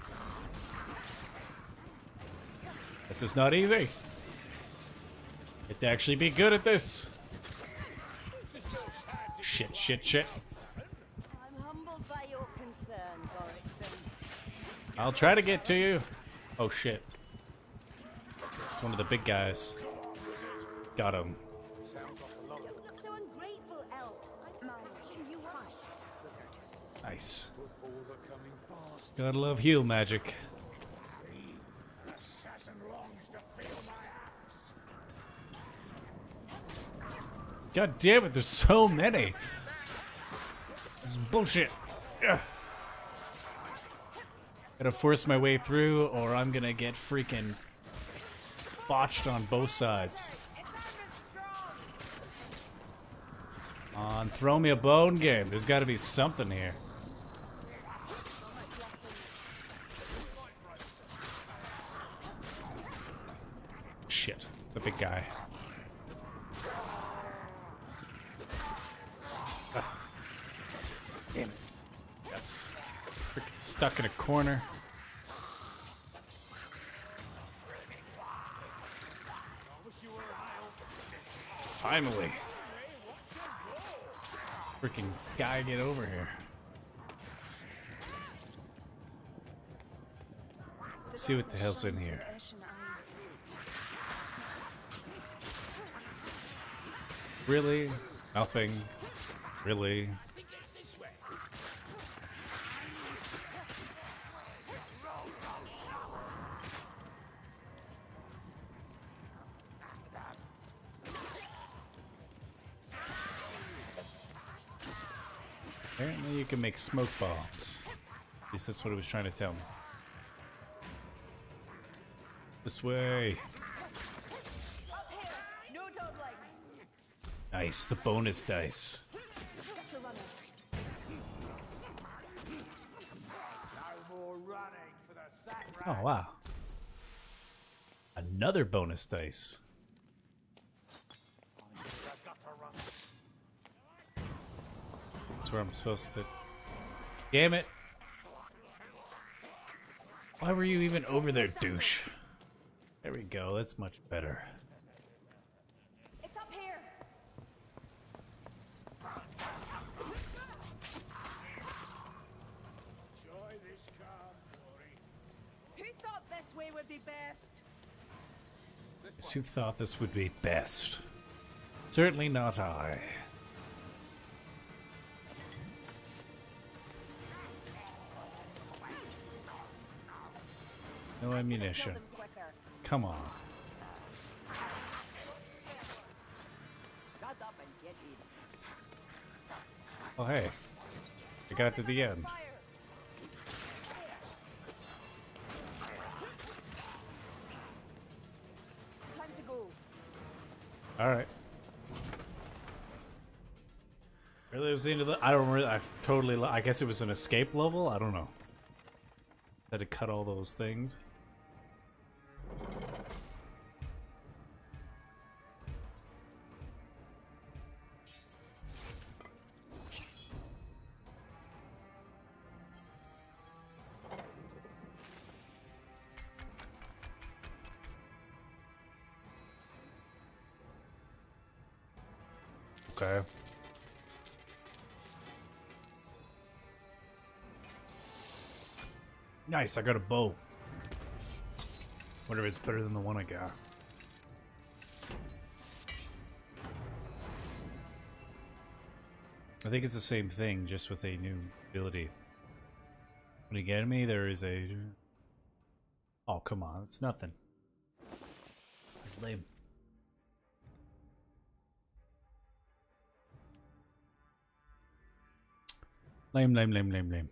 This is not easy. You have to actually be good at this. Shit, shit, shit.
I'm humbled by your concern, Borixon.
I'll try to get to you. Oh shit. It's one of the big guys. Got him.
Don't look so ungrateful, Elf. I'm teaching you once, wizard.
Nice. Gotta love heal magic.
Assassin longs to feel my axe.
God damn it, there's so many. This is bullshit. Ugh. Gotta force my way through, or I'm gonna get freaking botched on both sides.
Its arm is strong.
On, throw me a bone game. There's gotta be something here. Shit, it's a big guy. Ugh. Damn it. That's freaking stuck in a corner. Finally. Freaking guy, get over here. Let's see what the hell's in here. Really? Nothing. Really?
I think it's this way.
Apparently you can make smoke bombs. At least that's what it was trying to tell me. This way.
Up here. No dawdling.
Nice, the bonus dice.
Get a runner.
No more running for the sack
Oh,
rat.
wow. Another bonus dice.
I've got to run.
That's where I'm supposed to... Damn it! Why were you even over there, douche? There we go, that's much better.
It's up here.
Enjoy this calm, Glory.
Who thought this way would be best?
Guess who thought this would be best? Certainly not I. No ammunition.
Kill them quicker.
Come on.
Shut up and get in.
Oh, hey. I got to the end.
Fire. Time to go.
Alright. Really, it was the end of the... I don't really... I totally... li- I guess it was an escape level? I don't know. Had to cut all those things. Okay. Nice, I got a bow. Wonder if it's better than the one I got. I think it's the same thing, just with a new ability. When you get me, there is a... Oh, come on, it's nothing. It's lame. Lame, lame, lame, lame, lame.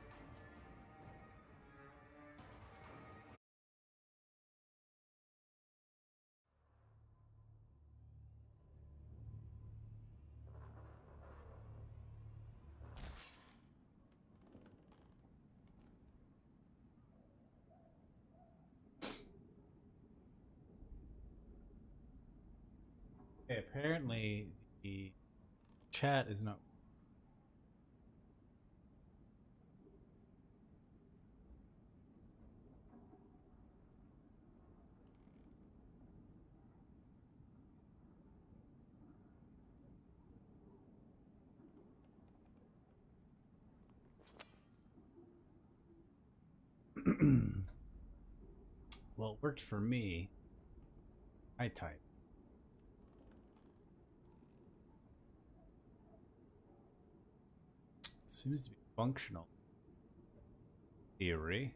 Okay, apparently the chat is not... Well, it worked for me. I type. Seems to be functional. Theory.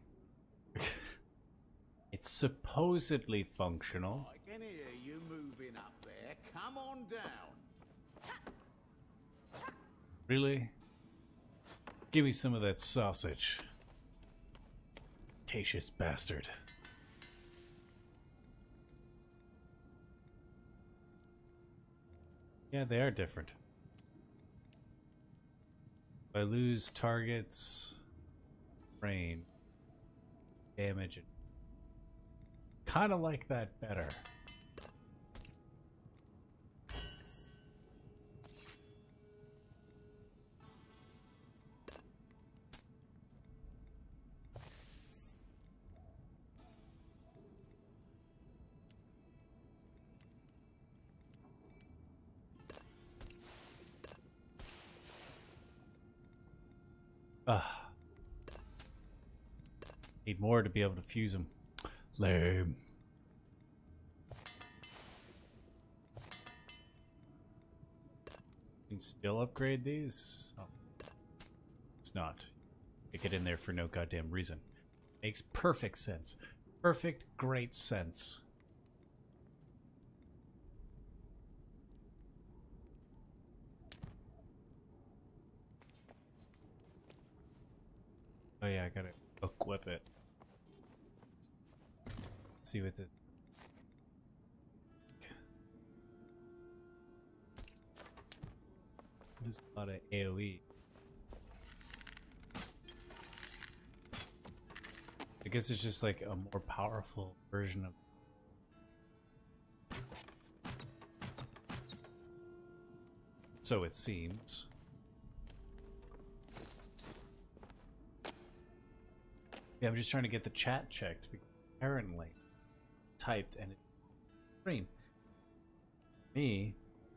It's supposedly functional.
I can hear you moving up there. Come on down.
Really? Give me some of that sausage. Cautious bastard. Yeah, they are different. If I lose targets, rain, damage, kind of like that better. Ah. Need more to be able to fuse them. Lame. You can still upgrade these? Oh. It's not. Stick it in there for no goddamn reason. Makes perfect sense. Perfect, great sense. Oh yeah, I gotta equip it. Let's see what this... There's a lot of AoE. I guess it's just like a more powerful version of... So it seems. Yeah, I'm just trying to get the chat checked because apparently typed and it stream. Me.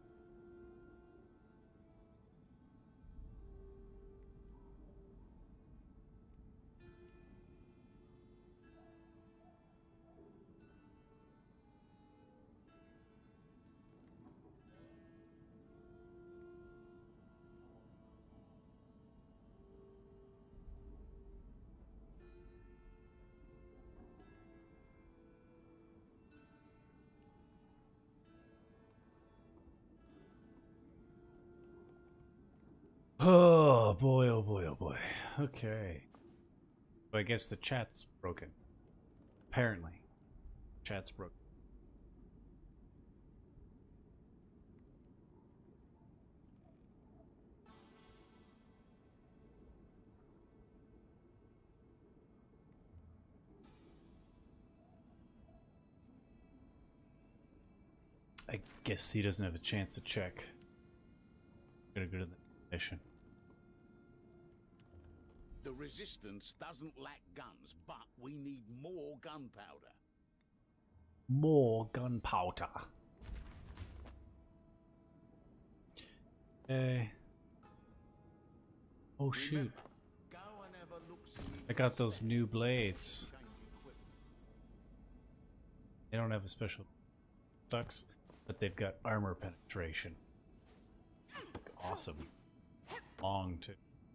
Oh boy, oh boy, oh boy. Okay. So I guess the chat's broken. Apparently. Chat's broken. I guess he doesn't have a chance to check. Gotta go to the mission.
The Resistance doesn't lack guns, but we need more gunpowder.
More gunpowder. Okay. Oh shoot.
Go and have a look-see.
I got those new blades. They don't have a special sucks, but they've got armor penetration. Awesome. Long too.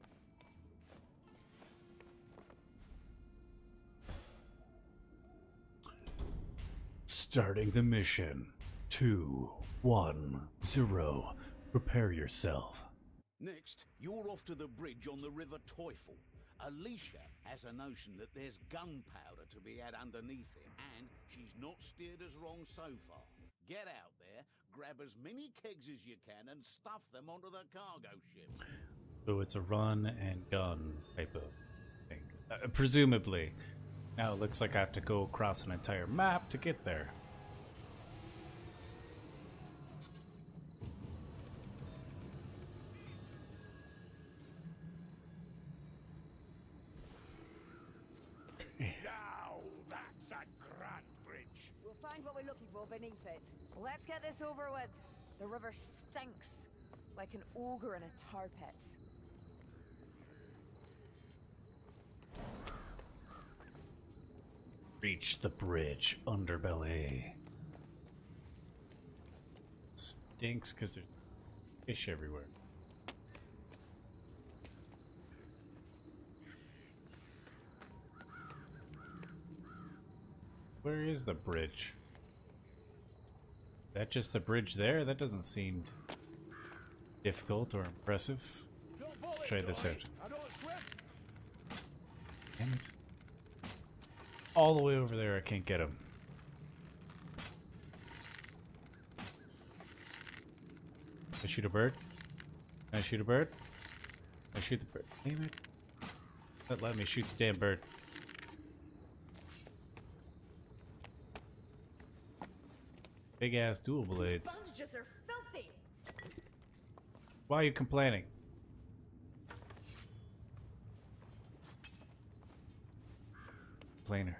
Starting the mission. Two, one, zero. Prepare yourself.
Next, you're off to the bridge on the River Teufel. Alicia has a notion that there's gunpowder to be had underneath it, and she's not steered us wrong so far. Get out there, grab as many kegs as you can, and stuff them onto the cargo ship.
So it's a run and gun type of thing. Uh, presumably. Now it looks like I have to go across an entire map to get there.
Now that's a grand bridge.
We'll find what we're looking for beneath it. Let's get this over with. The river stinks like an ogre in a tar pit.
Reach the bridge, underbelly. Stinks because there's fish everywhere. Where is the bridge? Is that just the bridge there? That doesn't seem difficult or impressive.
Don't fall in,
Try this
Dory.
out.
I don't swim.
Damn it. All the way over there, I can't get him. Can I shoot a bird? Can I shoot a bird? Can I shoot the bird? Damn it. Don't let me shoot the damn bird. Big ass dual blades.
Sponges are filthy.
Why are you complaining? Complainer.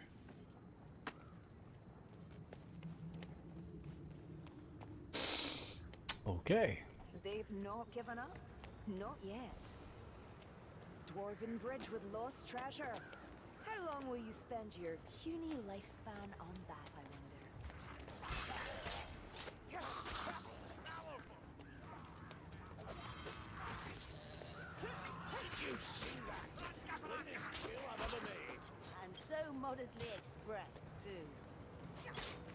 Okay.
They've not given up. Not yet. Dwarven bridge with lost treasure. How long will you spend your puny lifespan on that, I wonder?
Did you see that? Latest kill I've ever made.
And so modestly expressed, too.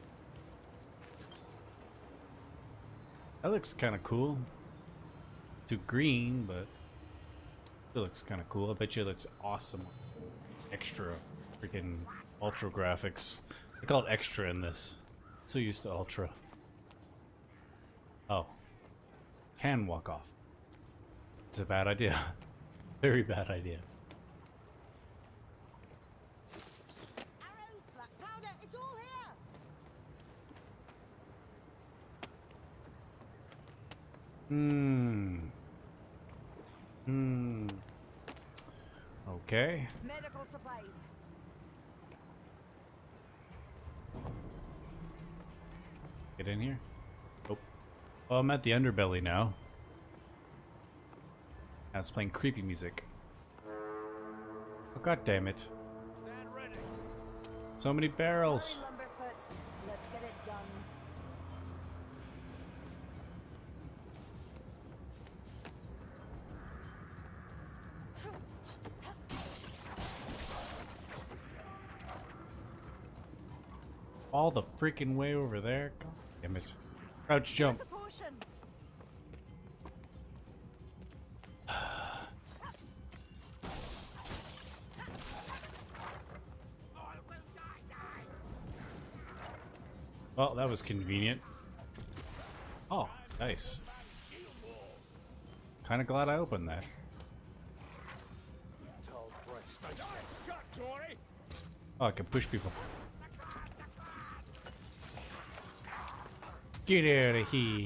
That looks kind of cool. Too green, but it looks kind of cool. I bet you it looks awesome. Extra freaking ultra graphics. I call it extra in this. So used to ultra. Oh. Can walk off. It's a bad idea. Very bad idea.
Arrows, black powder, it's all here!
Hmm. Hmm. Okay.
Medical supplies.
Get in here. Oh. Well, I'm at the underbelly now. I was playing creepy music. Oh, god damn it.
Stand ready.
So many barrels.
Sorry, Lumberfoots. Let's get it done.
All the freaking way over there. God damn it. Crouch jump.
There's a potion.
Well, that was convenient. Oh, nice. Kinda glad I opened that.
Tall breast. Nice shot, Dory.
Oh, I can push people. Get out of here.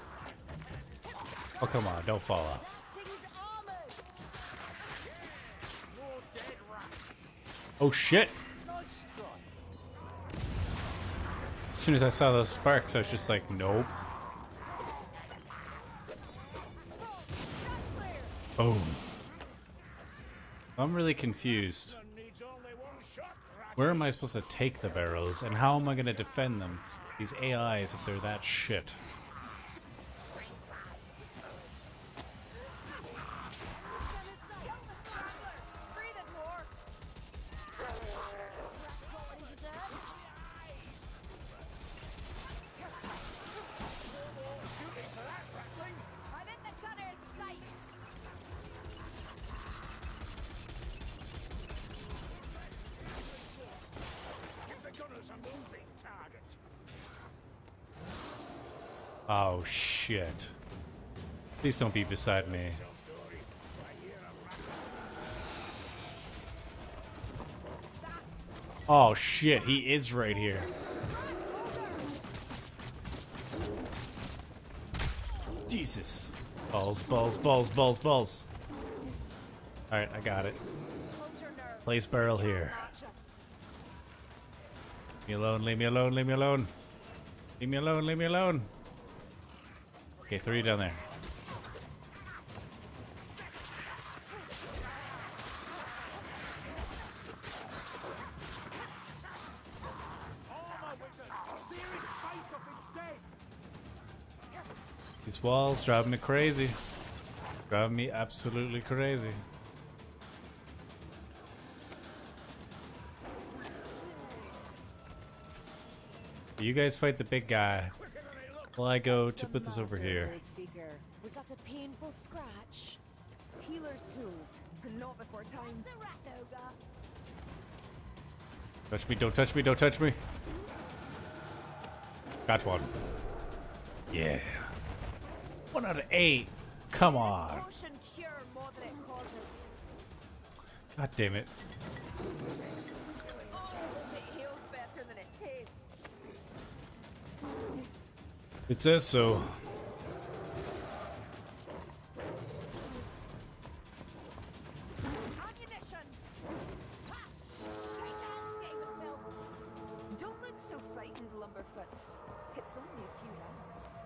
Oh, come on, don't fall off.
Thing's armored.
More dead rats.
Oh, shit.
Nice strike.
As soon as I saw those sparks, I was just like, nope. Boom. I'm really confused. Where am I supposed to take the barrels, and how am I going to defend them? These A Is, if they're that shit. Oh shit. Please don't be beside me. Oh shit, he is right here. Jesus. Balls, balls, balls, balls, balls. Alright, I got it. Place barrel here. Leave me alone, leave me alone, leave me alone. Leave me alone, leave me alone. Okay, three down there. These walls drive me crazy. Drive me absolutely crazy. You guys fight the big guy. Well, I go to put this over here.
Was that a painful scratch? Healer's tools, not before time.
Touch me, don't touch me, don't touch me. Got one. Yeah. One out of eight. Come on. God damn it.
It heals better than it tastes.
It says so.
Ammunition. Don't look so frightened, Lumberfoots. It's only a few rounds.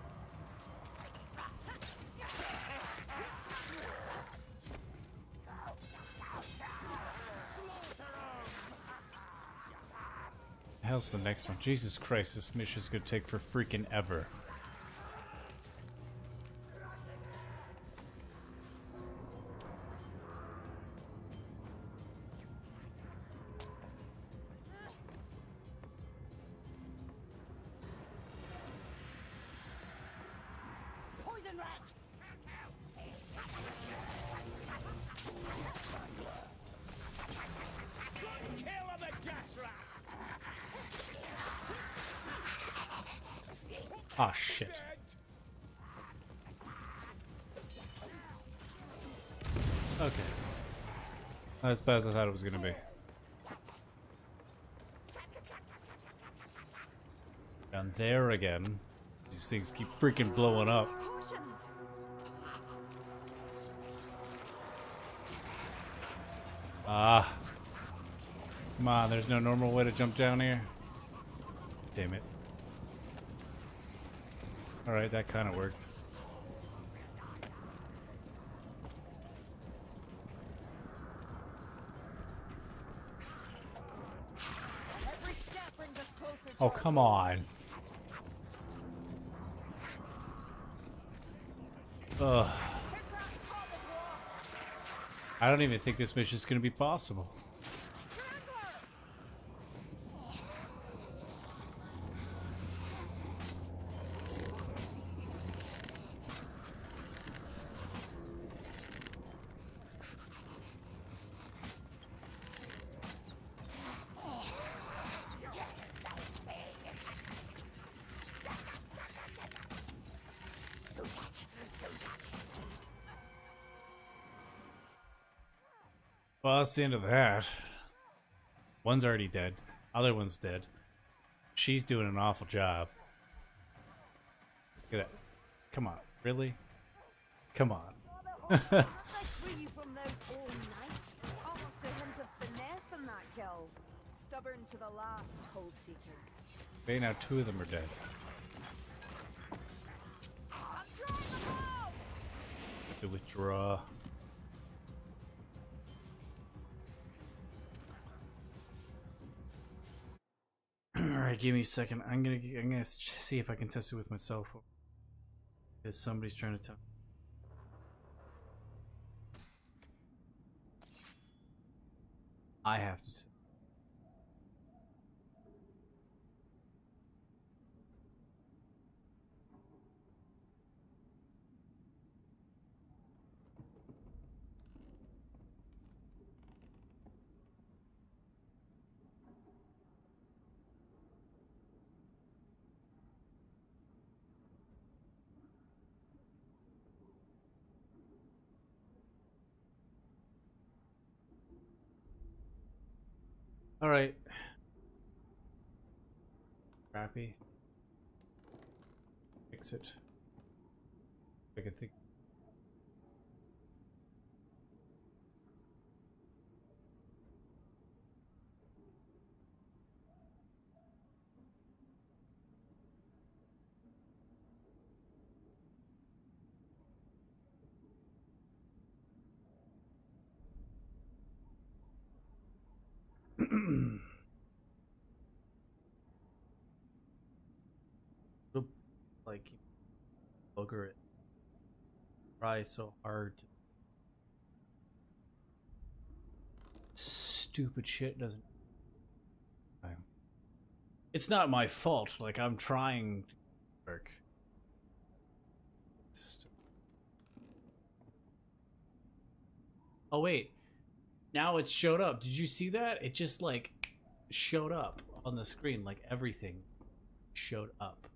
The hell's the next one? Jesus Christ, this mission's gonna take for freaking ever.
Poison rats.
Ah, shit. Okay. Not as bad as I thought it was gonna be. Down there again. These things keep freaking blowing up.
Potions.
Ah. Come on, there's no normal way to jump down here. Damn it. Alright, that kind of worked.
Every step brings us closer to
Oh, come on. Ugh. I don't even think this mission's gonna be possible. Well, that's the end of that. One's already dead. Other one's dead. She's doing an awful job. Look at that. Come on. Really? Come on.
I free you from those all night. Almost a hint of finesse in that kill. Stubborn to the last, Hold Seeker.
Okay, now two of them are dead.
I'm drawing them out!
Have to withdraw. Alright, give me a second. I'm gonna I'm gonna see if I can test it with myself. Because somebody's trying to tell. I have to. All right. Crappy. Fix it. I can think. Like bugger it. Try so hard to stupid shit doesn't it's not my fault, like I'm trying to work. Oh wait, now it showed up. Did you see that? It just like showed up on the screen, like everything showed up.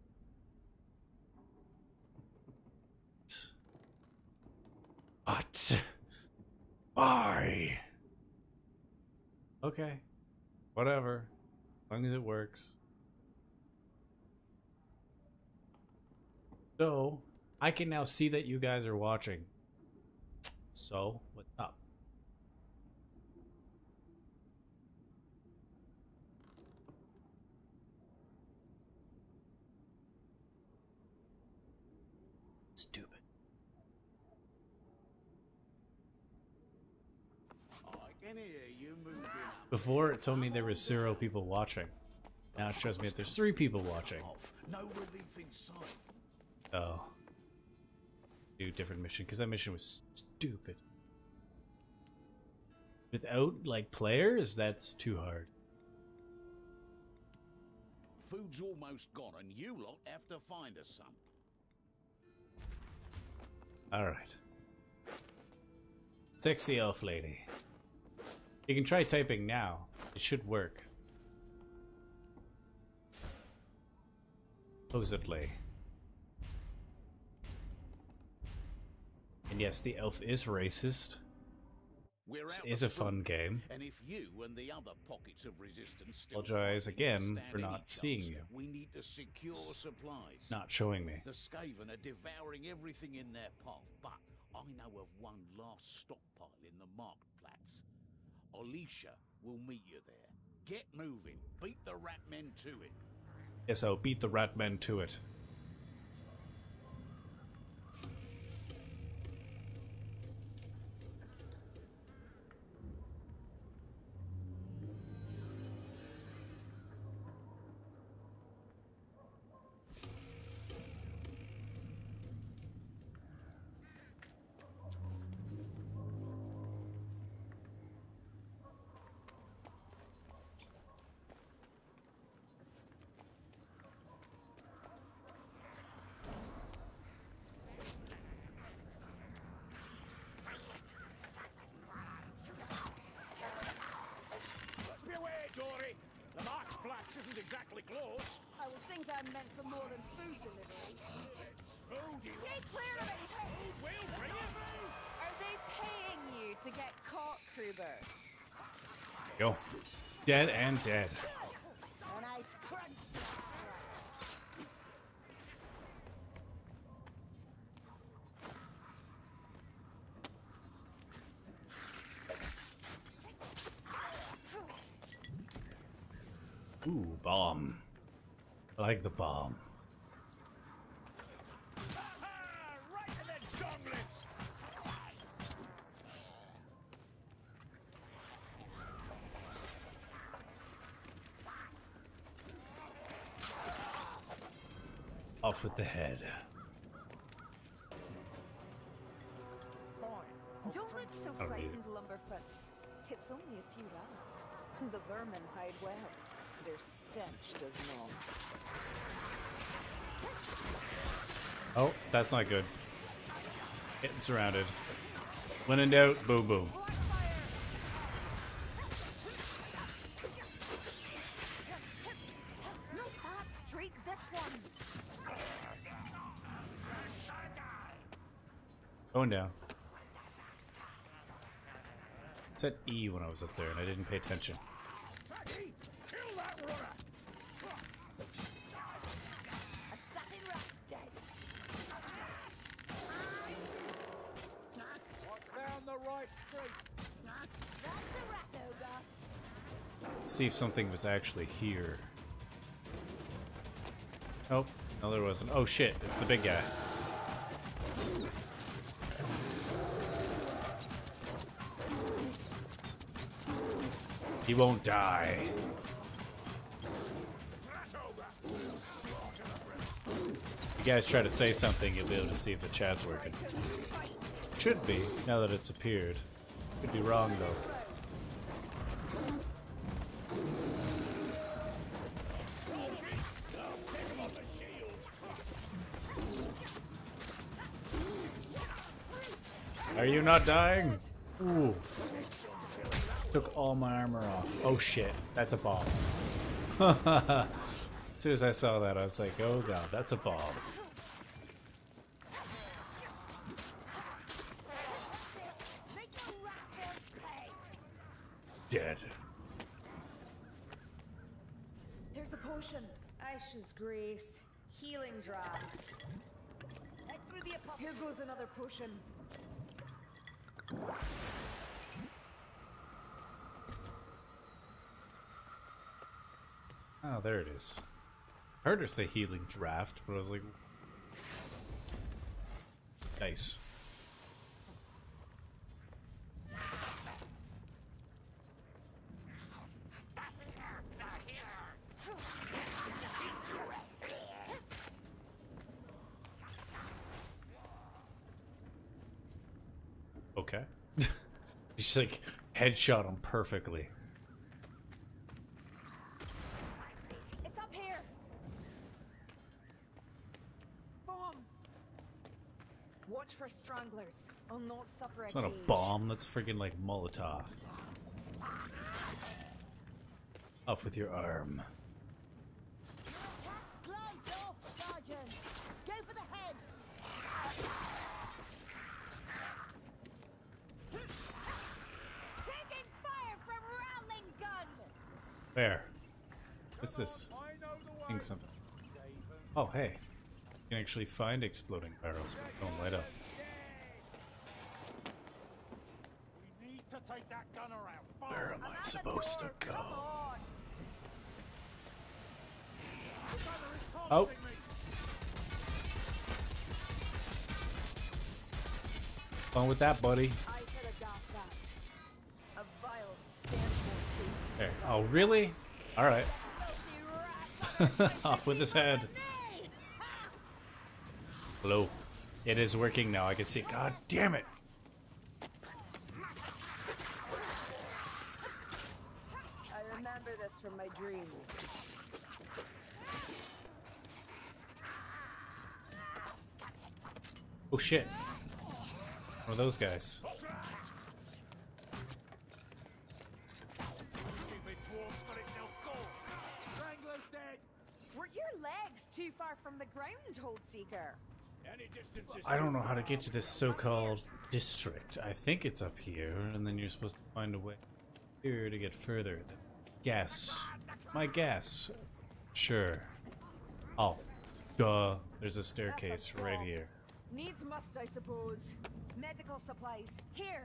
What? Why? Okay. Whatever. As long as it works. So, I can now see that you guys are watching. So, what's up? Stupid. Before it told me there was zero people watching. Now it shows me that there's three people watching.
No relief in sight.
Oh. Do a different mission, because that mission was stupid. Without, like, players, that's too hard.
Food's almost gone, and you lot have to find us some.
Alright. Sexy elf lady. You can try typing now. It should work. Supposedly. And yes, the elf is racist.
We're
This
out
is
of
a fun
food,
game.
And if you and the other pockets of resistance still
Apologize
fighting
again
and
for
stand
not
any
seeing
chance,
you.
We need to secure supplies.
Not showing me.
The Skaven are devouring everything in their path, but I know of one last stockpile in the Marktplatz. Alicia will meet you there. Get moving. Beat the rat men to it.
Yes, I'll beat the rat men to it.
Isn't exactly close.
I would think I'm meant for more than food delivery.
Food, you
Stay clear of it!
food will bring it.
Are they paying you to get caught, Kruber?
Yo. Dead and dead.
A nice crunch.
Ooh, bomb. I like the bomb.
Right in the donglets.
Off with the head.
Don't look so
I don't need
frightened, Lumberfoots. It's only a few rats. The vermin hide well. Their stench does not.
Oh, that's not good. Getting surrounded. When in doubt, boom boom.
No, that's straight this one.
Going down. It said E when I was up there and I didn't pay attention.
Kill that runner!
Assassin rat's dead.
Down the right street.
That's a rat ogre.
Let's see if something was actually here. Oh, no there wasn't. Oh shit, it's the big guy. He won't die. You guys try to say something, you'll be able to see if the chat's working. Should be, now that it's appeared. Could be wrong though. Are you not dying? Ooh. Took all my armor off. Oh shit, that's a bomb. As soon as I saw that, I was like, oh god, that's a bomb. Dead.
There's a potion. Ashes Grace. Healing draft. Head through the apo- Here goes another potion.
Oh, there it is. I heard her say healing draft, but I was like... Nice. Okay. She's like headshot him perfectly.
It's up here. Bomb. Watch for stranglers. I'll not suffer
It's
a
not a
cage.
bomb, that's freaking like Molotov. Up with your arm.
Attack's gloves off, Sergeant. Go for the head. Taking fire from Rowling gun.
There. What's this? Seeing something. Oh, hey. You can actually find exploding barrels, but they don't light up.
We need to take that gunner out.
Where am I supposed to go? Oh. Fun with that, buddy.
I hit a gas vat. A vile stench won't save you.
There. Oh, really? Alright.
Filthy rat.
Off with his head. Hello. It is working now. I can see. God damn it.
I remember this from my dreams.
Oh shit. One of those guys.
Stupid dwarf's got itself caught. Strangler's dead.
Were your legs too far from the ground, Hold Seeker?
Any distance is
I don't know how to get to this so-called district. I think it's up here, and then you're supposed to find a way here to get further. Guess. My guess. Sure. Oh. Duh. There's a staircase right here.
Needs must, I suppose. Medical supplies. Here.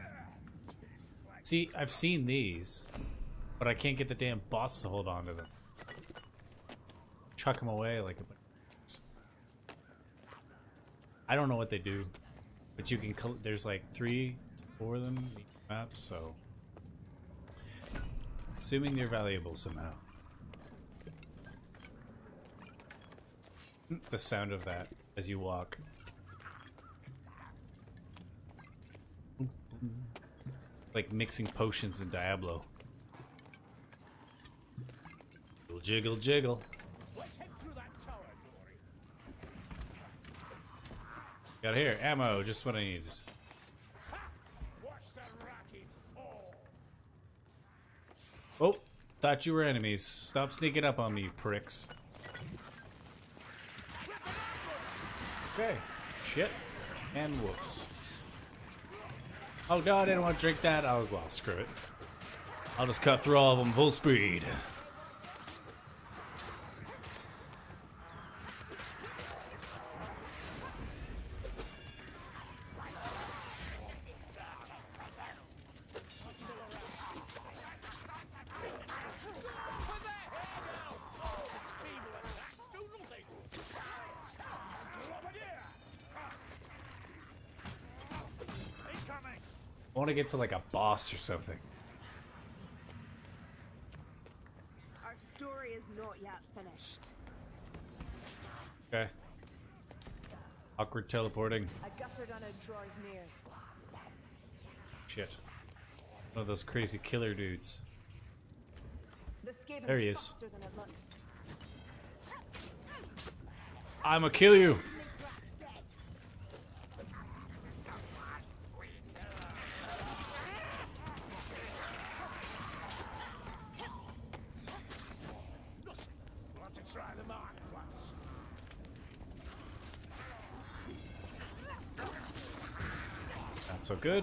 See, I've seen these, but I can't get the damn boss to hold on to them. Chuck them away like a bunch of things. I don't know what they do, but you can. Col there's like three, four of them in each map, so assuming they're valuable somehow. The sound of that as you walk. Like mixing potions in Diablo. Jiggle, jiggle, jiggle.
Let's head through that tower, Dory.
Got here, ammo, just what I needed.
Ha! Watch the racket fall.
Oh, thought you were enemies. Stop sneaking up on me, you pricks. Okay, shit, and whoops. Oh god, I didn't want to drink that. Oh well, screw it. I'll just cut through all of them full speed. I want to get to like a boss or something.
Our story is not yet finished.
Okay. Awkward teleporting.
A gutter down a drawer's near.
Shit. One of those crazy killer dudes.
The Skaven
There
is
he is.
faster than it looks.
I'ma kill you.
We'll have to try the mark once.
Not so good.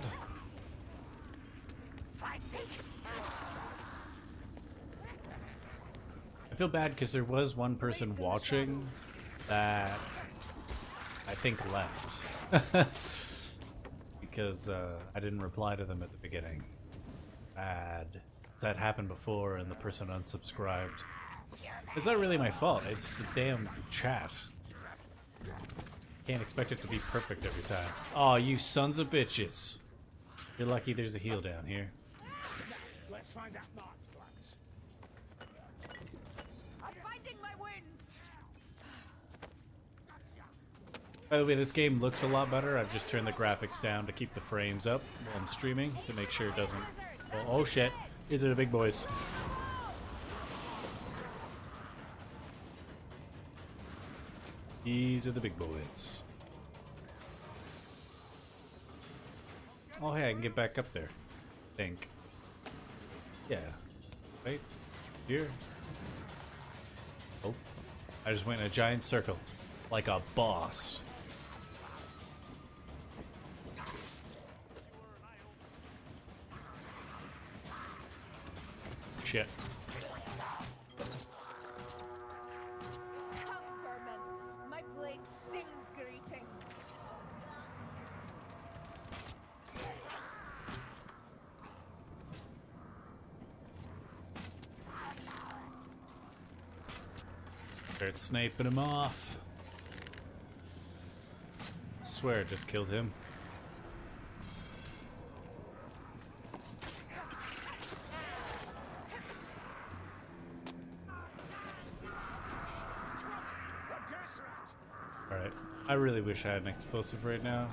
I feel bad because there was one person watching that I think left. Because uh, I didn't reply to them at the beginning. Bad. That happened before and the person unsubscribed. It's not really my fault, it's the damn chat. Can't expect it to be perfect every time. Oh, you sons of bitches. You're lucky there's a heal down here.
Let's find that mark, lads.
I'm finding my wounds.
By the way, this game looks a lot better. I've just turned the graphics down to keep the frames up while I'm streaming to make sure it doesn't... Oh, oh shit. These are the big boys. These are the big boys. Oh hey, I can get back up there. I think. Yeah. Right? Here. Oh. I just went in a giant circle. Like a boss. Shit.
Come, vermin. My blade sings greetings.
Start sniping him off. I swear I just killed him. Alright. I really wish I had an explosive right now.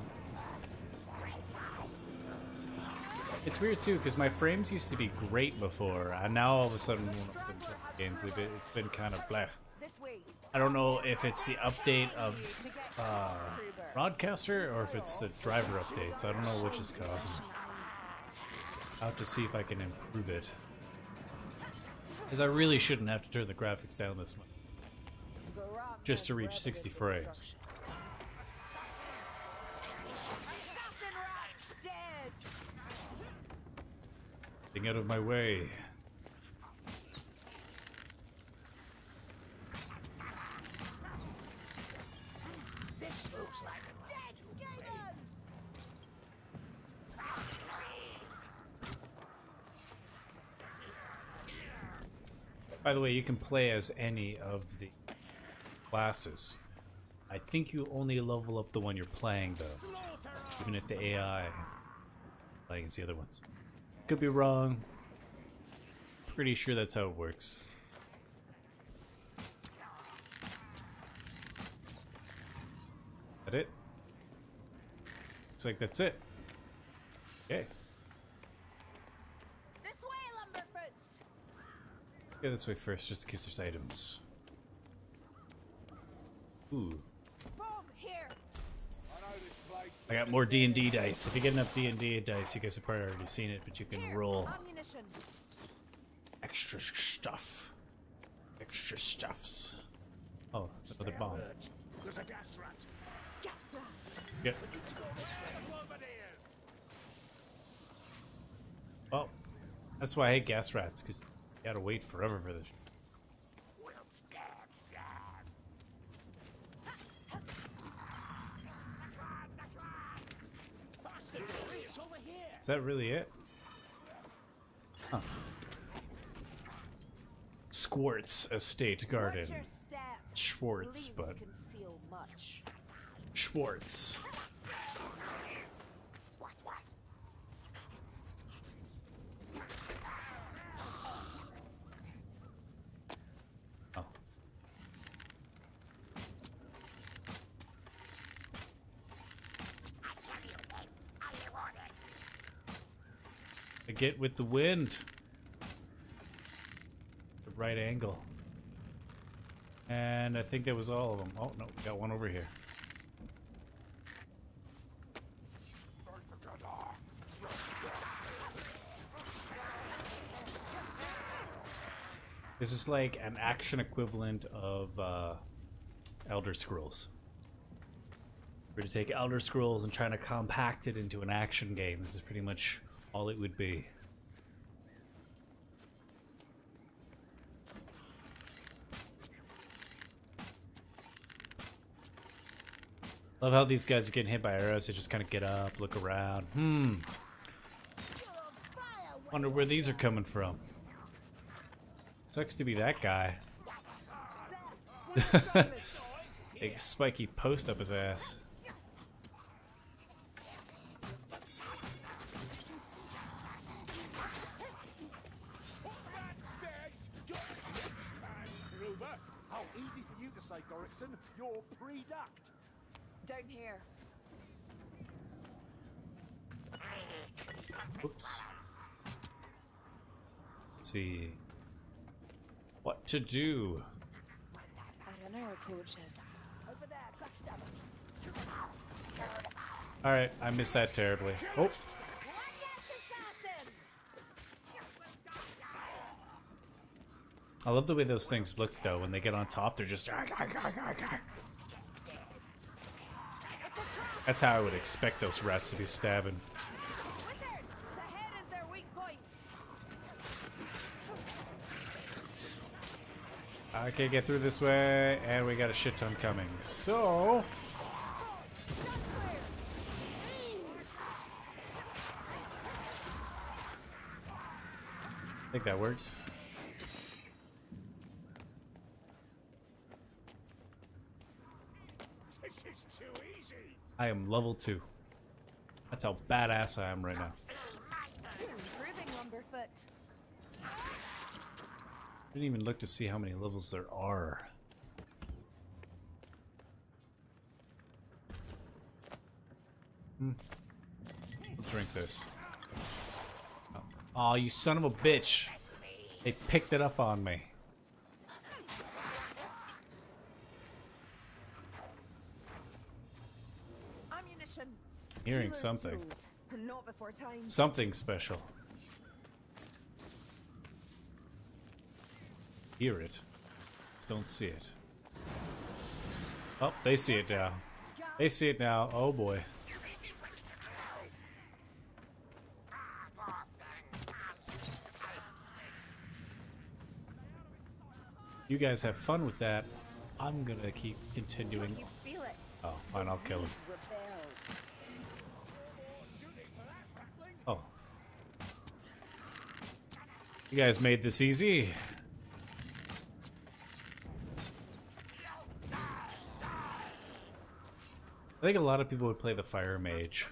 It's weird too, because my frames used to be great before, and now all of a sudden when I've been playing games, it's been, it's been kind of bleh.
This way.
I don't know if it's the update of uh, Broadcaster or if it's the driver updates. I don't know which is causing it. I'll have to see if I can improve it. Because I really shouldn't have to turn the graphics down this much. Just to reach sixty frames.
Assassin rat's dead.
Getting out of my way.
This looks like a
Dead Skaven.
By the way, you can play as any of the classes. I think you only level up the one you're playing, though. Even if the A I playing as the other ones. Could be wrong. Pretty sure that's how it works. Looks like that's it. Okay.
This way, Lumberfoots!
Go this way first, just in case there's items. Ooh.
Boom! Here!
I know this place.
I got more D and D dice. If you get enough D and D dice, you guys have probably already seen it, but you can
Here,
roll
ammunition.
extra stuff. Extra stuffs. Oh, it's another bomb.
There's a gas rat.
Gas rat.
Yep. Well, that's why I hate gas rats, because you gotta wait forever for this.
It's over here.
Is that really it? Huh. Squartz Estate Garden.
Watch your step.
Schwartz,
Leaves
but
conceal much.
Schwartz. Oh. I get with the wind. The right angle. And I think that was all of them. Oh, no, we got one over here. This is like an action equivalent of uh, Elder Scrolls. We're to take Elder Scrolls and trying to compact it into an action game. This is pretty much all it would be. Love how these guys are getting hit by arrows. They just kind of get up, look around. Hmm. Wonder where these are coming from. Sucks to be that guy. Big spiky post up his ass.
How easy for you to say, Gorrickson. You're pre-ducked.
Down here.
Oops. Let's see. What to do?
I don't know where Coach is. Over there, backstab.
Alright, I missed that terribly. Oh! I love the way those things look though. When they get on top, they're just. That's how I would expect those rats to be stabbing.
Wizard, the head is their weak point.
I can't get through this way, and we got a shit ton coming. So. I think that worked.
This is too easy.
I am level two. That's how badass I am right now.
Improving, Lumberfoot.
Didn't even look to see how many levels there are. Hmm. I'll drink this. Oh. Aw, you son of a bitch. They picked it up on me.
Ammunition.
Hearing
Healer's
something.
tools. Not before time.
Something special. Hear it. Just don't see it. Oh, they see it now. They see it now. Oh boy. You guys have fun with that. I'm gonna keep continuing.
You feel it.
Oh, fine, I'll kill him.
Rebels.
Oh. You guys made this easy. I think a lot of people would play the Fire Mage.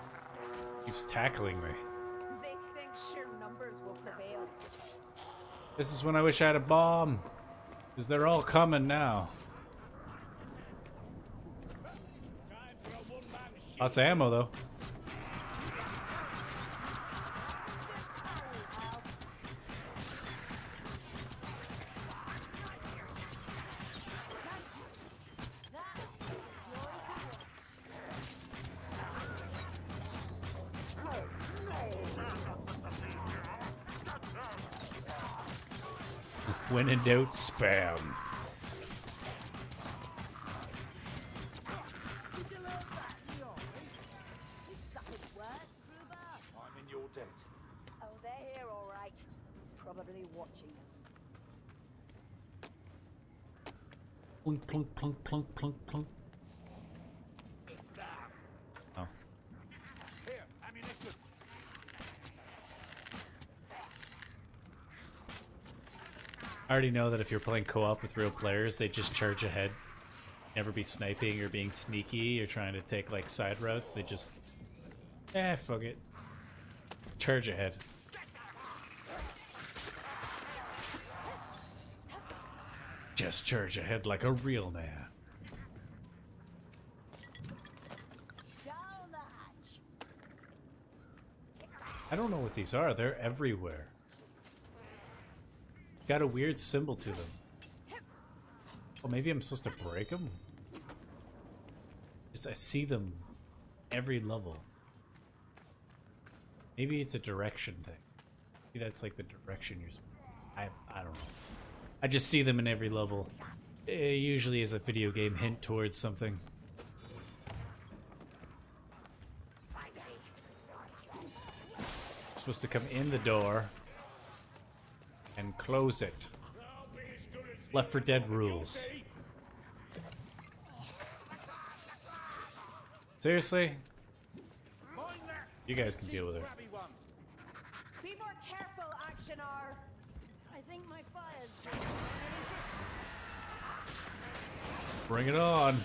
Keeps tackling me.
They think sheer numbers will prevail.
This is when I wish I had a bomb. Because they're all coming now. Lots of ammo, though. When in doubt, spam.
I'm in your debt.
Oh, they're here, all right. Probably watching us.
Plunk, plunk, plunk, plunk, plunk, plunk. Oh.
Here, ammunition.
I already know that if you're playing co-op with real players, they just charge ahead. Never be sniping or being sneaky or trying to take like side routes. They just, eh, fuck it. Charge ahead. Just charge ahead like a real man.
Down the hatch.
I don't know what these are. They're everywhere. Got a weird symbol to them. Oh, maybe I'm supposed to break them? Just I see them every level. Maybe it's a direction thing. Maybe that's like the direction you're supposed to... I, I don't know. I just see them in every level. It usually is a video game hint towards something. Supposed to come in the door and close it. Left four Dead rules. Seriously? You guys can deal with her.
Be more careful, Actionar. I think my fire's
Bring it on.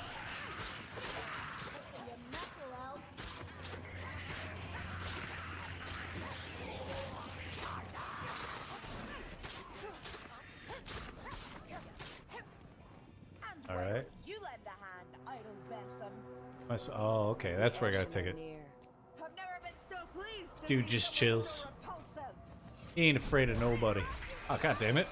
All right.
You lend a hand, idle besom.
Am I sp- Oh, okay. That's where I gotta take it.
I've never been so pleased to
Dude
see
just
someone
chills.
so repulsive.
He ain't afraid of nobody. Oh, god damn it.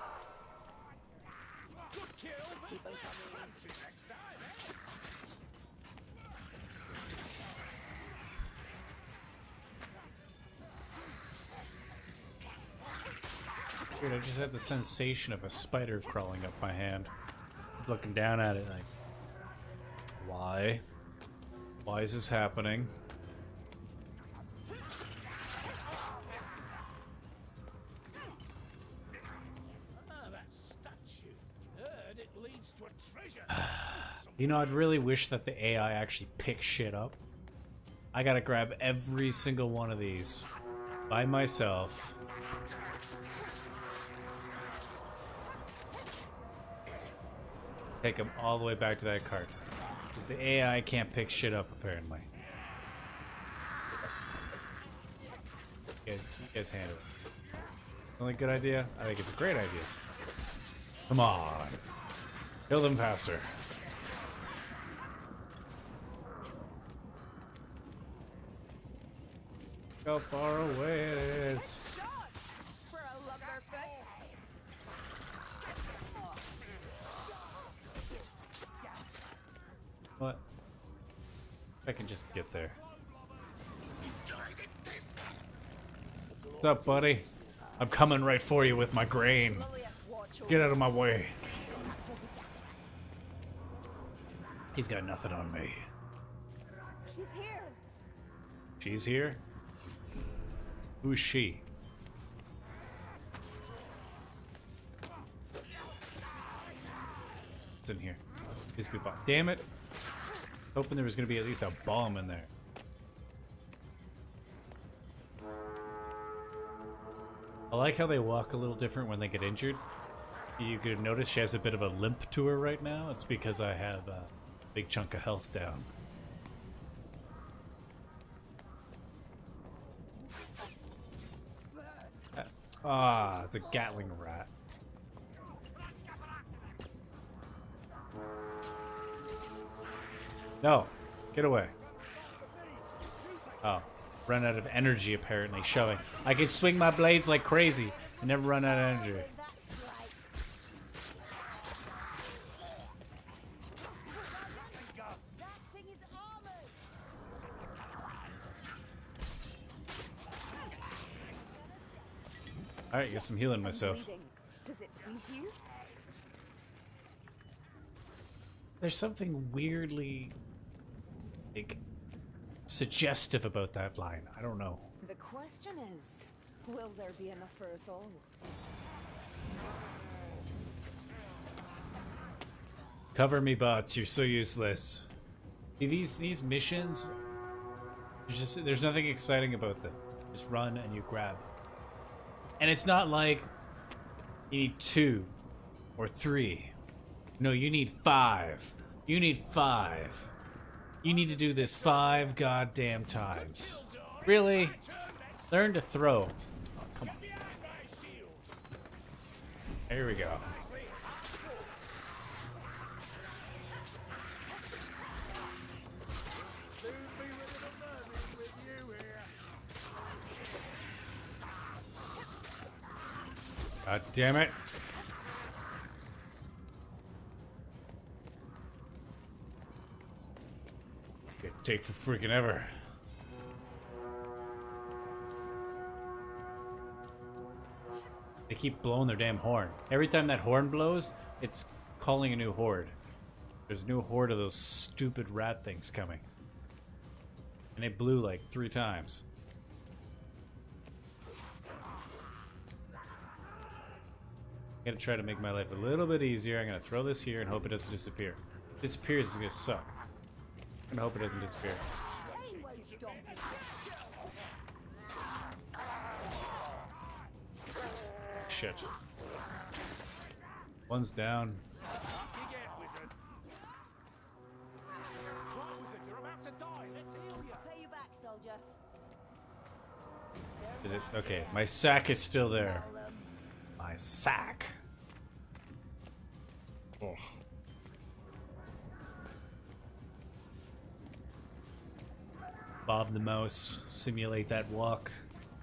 Dude, I just had the sensation of a spider crawling up my hand. Looking down at it like, why? Why is this happening?
Ah, that statue. Heard it leads to a treasure.
You know, I'd really wish that the A I actually picks shit up. I gotta grab every single one of these by myself. Take them all the way back to that cart. Because the A I can't pick shit up, apparently. You guys, you guys handle it. Only good idea? I think it's a great idea. Come on. Kill them faster. How far away it is.
For a lumberfoot.
What? I can just get there. What's up, buddy? I'm coming right for you with my grain. Get out of my way. He's got nothing on me.
She's here.
She's here? Who's she? What's in here? These people. Damn it! Hoping there was gonna be at least a bomb in there. I like how they walk a little different when they get injured. You could notice she has a bit of a limp to her right now. It's because I have a big chunk of health down. Ah, it's a Gatling rat. No, get away. Oh, run out of energy apparently, showing. I can swing my blades like crazy and never run out of energy. Alright, guess I'm healing myself.
Does it please you?
There's something weirdly, like, suggestive about that line. I don't know.
The question is, will there be enough for us all?
Cover me, bots. You're so useless. See, these these missions, there's just there's nothing exciting about them. Just run and you grab. And it's not like you need two or three. No, you need five. You need five. You need to do this five goddamn times. Really? Learn to throw. Oh, come on. There we go. God damn it. It take for freaking ever. They keep blowing their damn horn. Every time that horn blows, it's calling a new horde. There's a new horde of those stupid rat things coming. And they blew like three times. I'm gonna try to make my life a little bit easier. I'm gonna throw this here and hope it doesn't disappear. If it disappears, it's gonna suck. I'm gonna hope it doesn't disappear. Shit. One's down. Did it? Okay, my sack is still there. My sack. Oh. Bob the mouse, simulate that walk.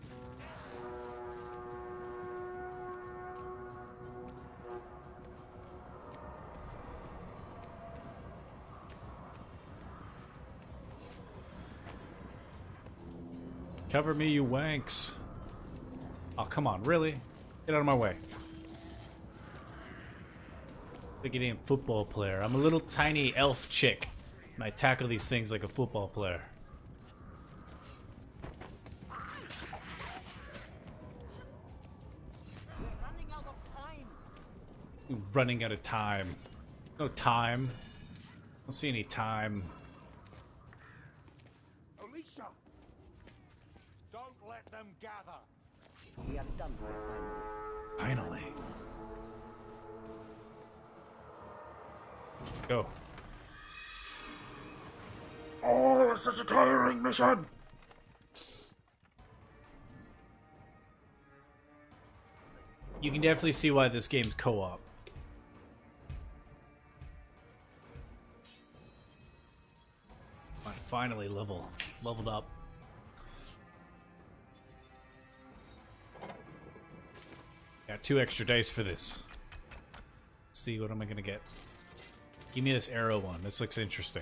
Cover me, you wanks. Oh, come on, really? Get out of my way. Like a damn football player. I'm a little tiny elf chick, and I tackle these things like a football player.
Running out of time.
Running out of time. No time. Don't see any time.
Alicia! Don't let them gather.
We are done
Finally. Go. Oh, it's such a tiring mission! You can definitely see why this game's co-op. Finally level. Leveled up. Got two extra dice for this. Let's see, what am I gonna get? Give me this arrow one. This looks interesting.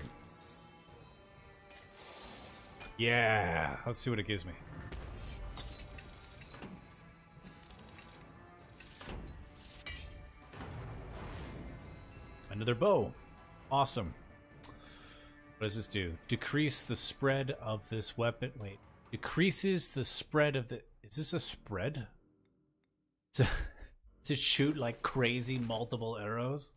Yeah, let's see what it gives me. Another bow. Awesome. What does this do? Decrease the spread of this weapon. Wait. Decreases the spread of the... Is this a spread? To, to shoot like crazy multiple arrows?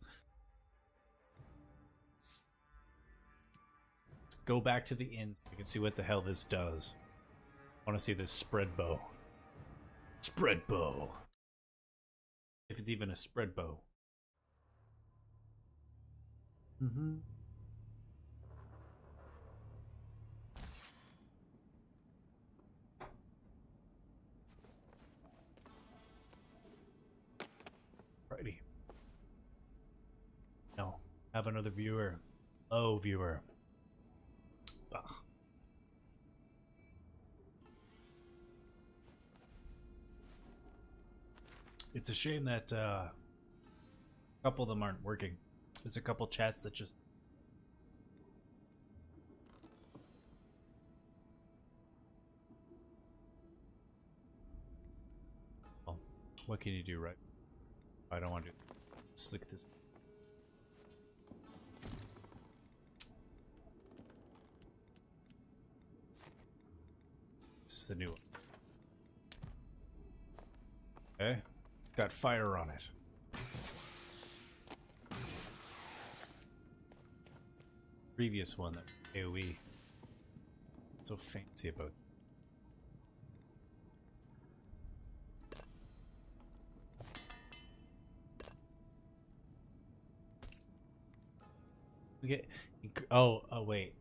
Let's go back to the inn so we can see what the hell this does. I want to see this spread bow. Spread bow. If it's even a spread bow. Mm-hmm. Have another viewer. Oh, viewer. Ugh. It's a shame that uh, a couple of them aren't working. There's a couple chats that just... Well, what can you do, right? I don't want to do... Let's look at this. This is the new one. Okay. Got fire on it. Previous one that AoE. So fancy about. Okay. Oh, oh wait.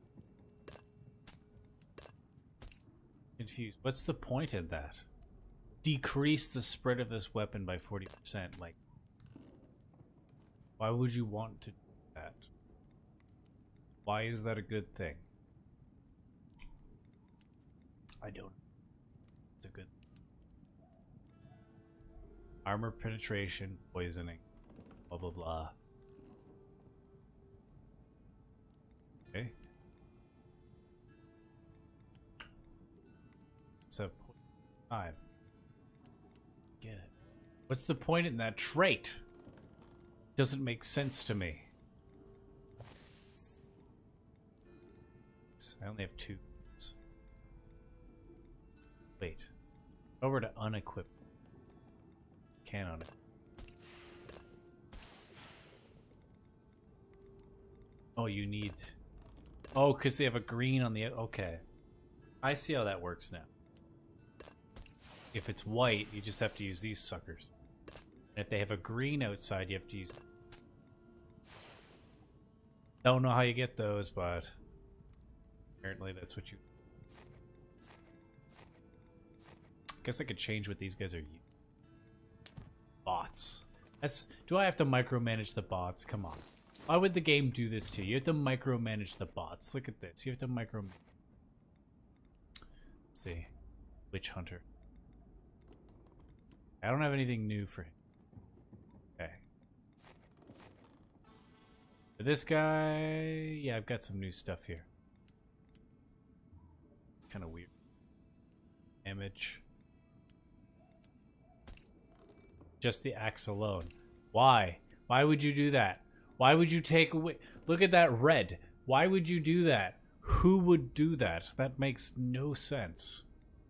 Confused. What's the point in that? Decrease the spread of this weapon by forty percent. Like, why would you want to do that? Why is that a good thing? I don't. It's a good. Armor penetration, poisoning, blah blah blah. Okay. So, five. Get it. What's the point in that trait? Doesn't make sense to me. I only have two. Wait. Over to unequip. Can on it. Oh, you need... Oh, because they have a green on the... Okay. I see how that works now. If it's white, you just have to use these suckers. And if they have a green outside, you have to use... Don't know how you get those, but... Apparently that's what you... Guess I could change what these guys are using. Bots. That's... Do I have to micromanage the bots? Come on. Why would the game do this to you? You have to micromanage the bots. Look at this. You have to micro... Let's see. Witch Hunter. I don't have anything new for him. Okay. For this guy... Yeah, I've got some new stuff here. Kind of weird. Image. Just the axe alone. Why? Why would you do that? Why would you take away... Look at that red. Why would you do that? Who would do that? That makes no sense.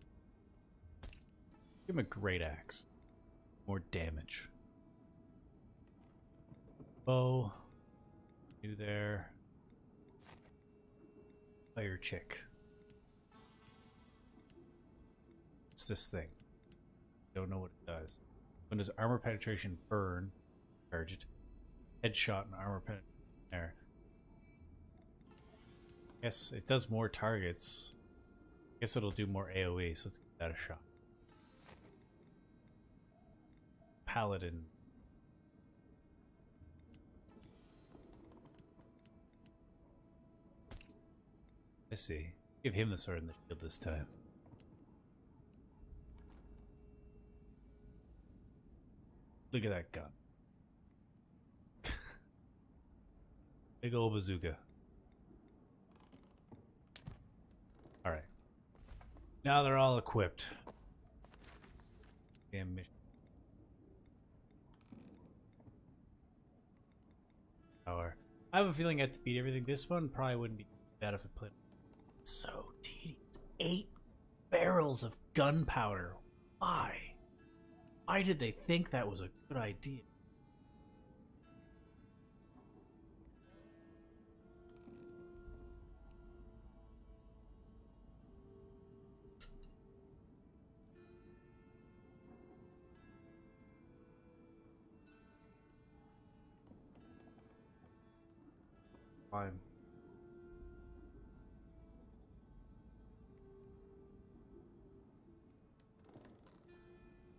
Give him a great axe. More damage. Bow. New there. Fire chick. What's this thing? Don't know what it does. When does armor penetration burn? Charge it. Headshot and armor penetration there. Guess it does more targets. Guess it'll do more AoE, so let's give that a shot. Paladin. I see. Give him the sword and the shield this time. Look at that gun. Big ol' bazooka. Alright. Now they're all equipped. Damn mission. Power. I have a feeling I have to beat everything. This one probably wouldn't be bad if it played. It's so tedious. Eight barrels of gunpowder. Why? Why did they think that was a good idea? Fine.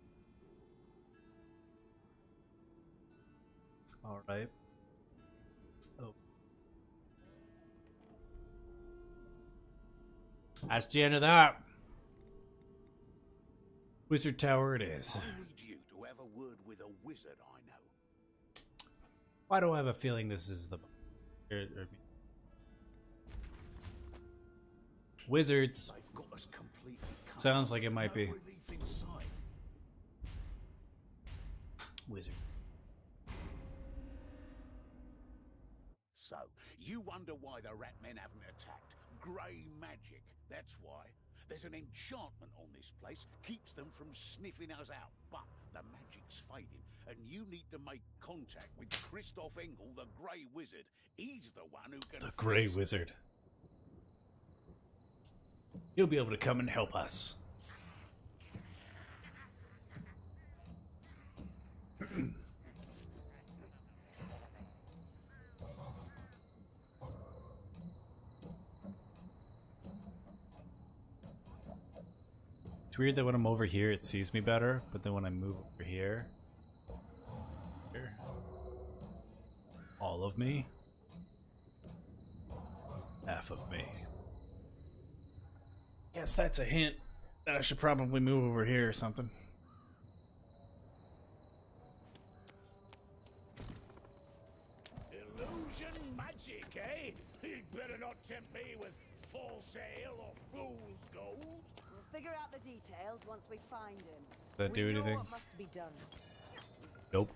All right. That's the end of that. Wizard Tower it is.
I need you to have a word with a wizard I know.
Why do I have a feeling this is the... er, er, Wizards.
They've got us completely cut
Sounds
off,
like it might
no
be.
relief in sight.
Wizard.
So, you wonder why the rat men haven't attacked. Grey magic, that's why. There's an enchantment on this place, keeps them from sniffing us out. But the magic's fading, and you need to make contact with Christoph Engel, the Grey Wizard. He's the one who can...
The Grey
fix it.
Wizard. He'll be able to come and help us. It's weird that when I'm over here it sees me better, but then when I move over here, here all of me, half of me. Guess that's a hint that I should probably move over here or something.
Illusion magic, eh? You'd better not tempt me with false ale or fool's gold.
We'll figure out the details once we find him.
Does that do
we know
anything?
what must be done.
Nope.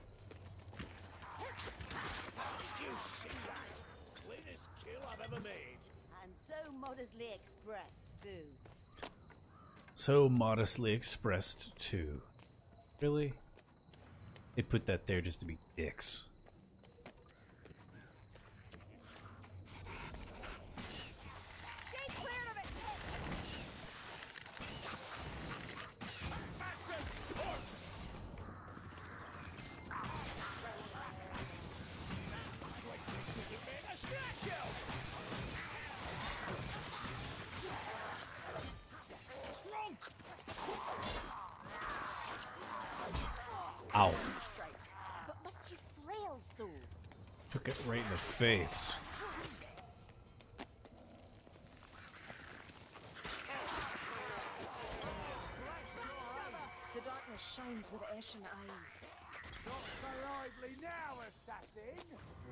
Did you see that? Cleanest kill I've ever made.
And so modestly expressed, too.
So modestly expressed too. Really? They put that there just to be dicks.
Stay clear of it!
Ow.
Strike. But must you flail so?
Took it right in the face.
The darkness shines with ashen eyes.
Not so lively now, assassin!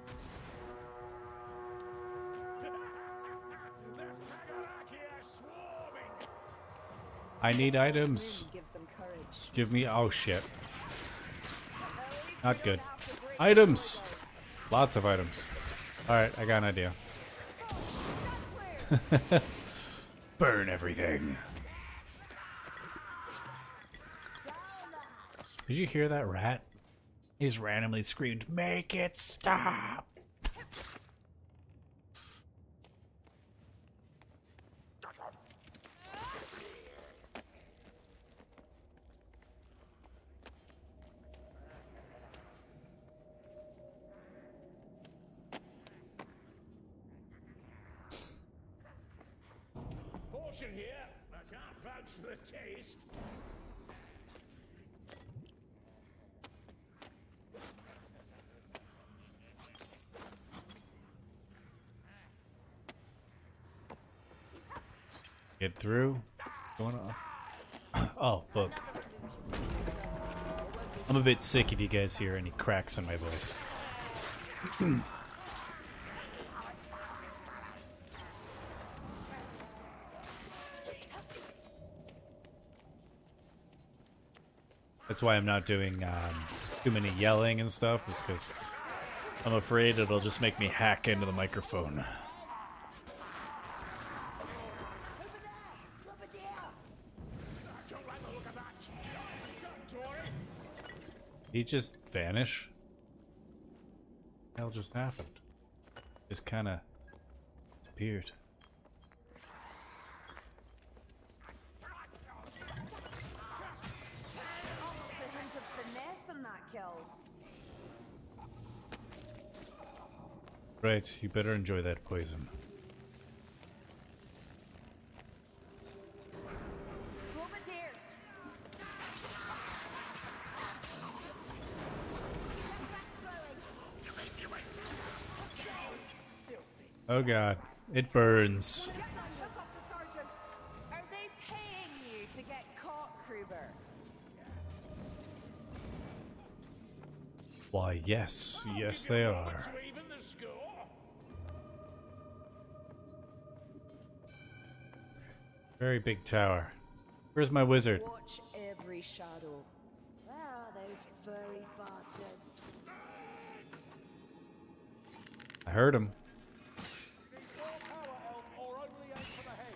The Fagaraki are swarming.
I need items.
Moon gives them courage.
Give me. Oh shit. Not good. Items! Lots of items. Alright, I got an idea. Burn everything. Did you hear that rat? He just randomly screamed, "Make it stop!"
Portion here. I can't vouch for the taste.
Get through. Going on. Oh, book. I'm a bit sick if you guys hear any cracks in my voice. That's why I'm not doing um, too many yelling and stuff, is because I'm afraid it'll just make me hack into the microphone.
Don't like the look of that. Shut, Tory.
He just vanish? What the hell just happened? Just kind of disappeared.
The hint of finesse in that kill.
Right, you better enjoy that poison.
Drop it here.
Oh god, it burns.
Pick up the sergeant.
Why, yes. Yes, they are.
To even the score.
Very big tower. Where's my wizard?
Watch every shadow. Where are those furry bastards?
I heard him.
More power, elf, or only aim for the head.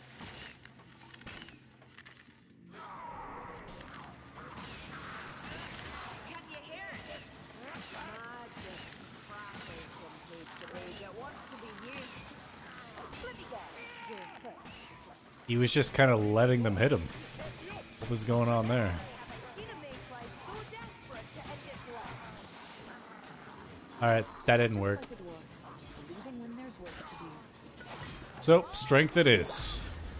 Can you hear it? Magic crackles from page to page. It wants to be used. Let me guess. Your foot is like
He was just kind of letting them hit him. What was going on there?
seen a mayfly so desperate to end its life.
Alright, that didn't work.
Like a dwarf, believing when there's work to do.
So, strength it is.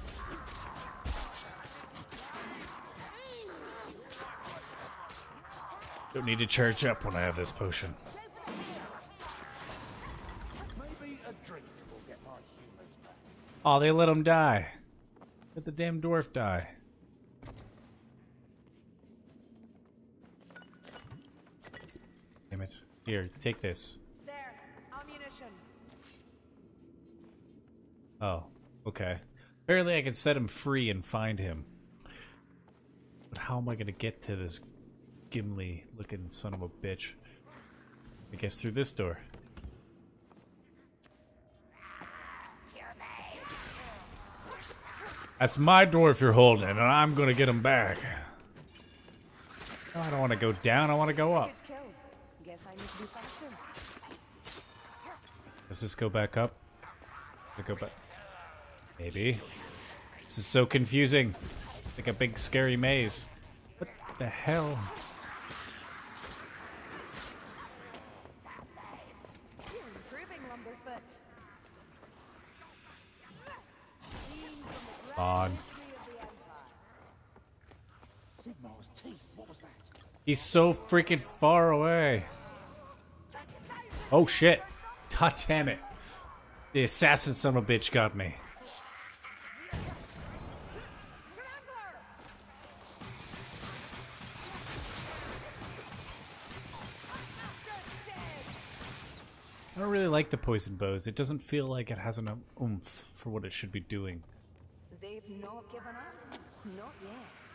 Don't need to charge up when I have this potion.
Maybe a drink will get my humours back.
Oh, they let him die. Let the damn dwarf die. Damn it. Here, take this.
There, ammunition.
Oh, okay. Apparently I can set him free and find him. But how am I gonna get to this Gimli looking son of a bitch? I guess through this door. That's my dwarf you're holding, and I'm gonna get him back. No, I don't want to go down, I want to go up.
Good kill. Guess I need to be faster.
Does this go back up? Does it go back? Maybe. This is so confusing. Like a big scary maze. What the hell?
You're improving, Lumberfoot. Clean from the grand
On.
history of the Empire.
Sigmar's teeth, what was that?
He's so freaking far away. Oh shit. God damn it. The assassin son of a bitch got me. I don't really like the poison bows. It doesn't feel like it has enough oomph for what it should be doing.
They've not given up. Not yet.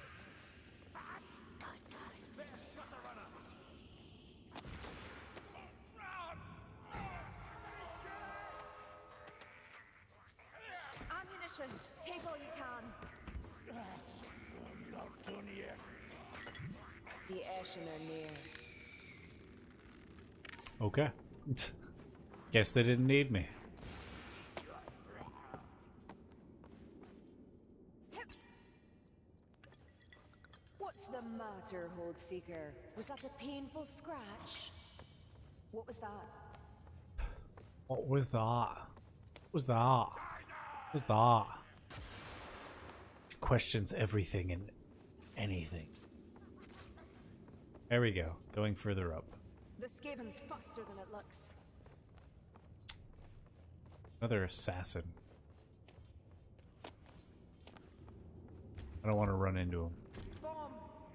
Ammunition. Take all you can.
I'm not done yet.
The Ashen are near.
Okay. Guess they didn't need me.
What's the matter, Hold Seeker? Was that a painful scratch? What was that?
What was that? What was that? What was that? Questions everything and anything. There we go. Going further up.
The Skaven's faster than it looks.
Another assassin. I don't want to run into him.
Bomb!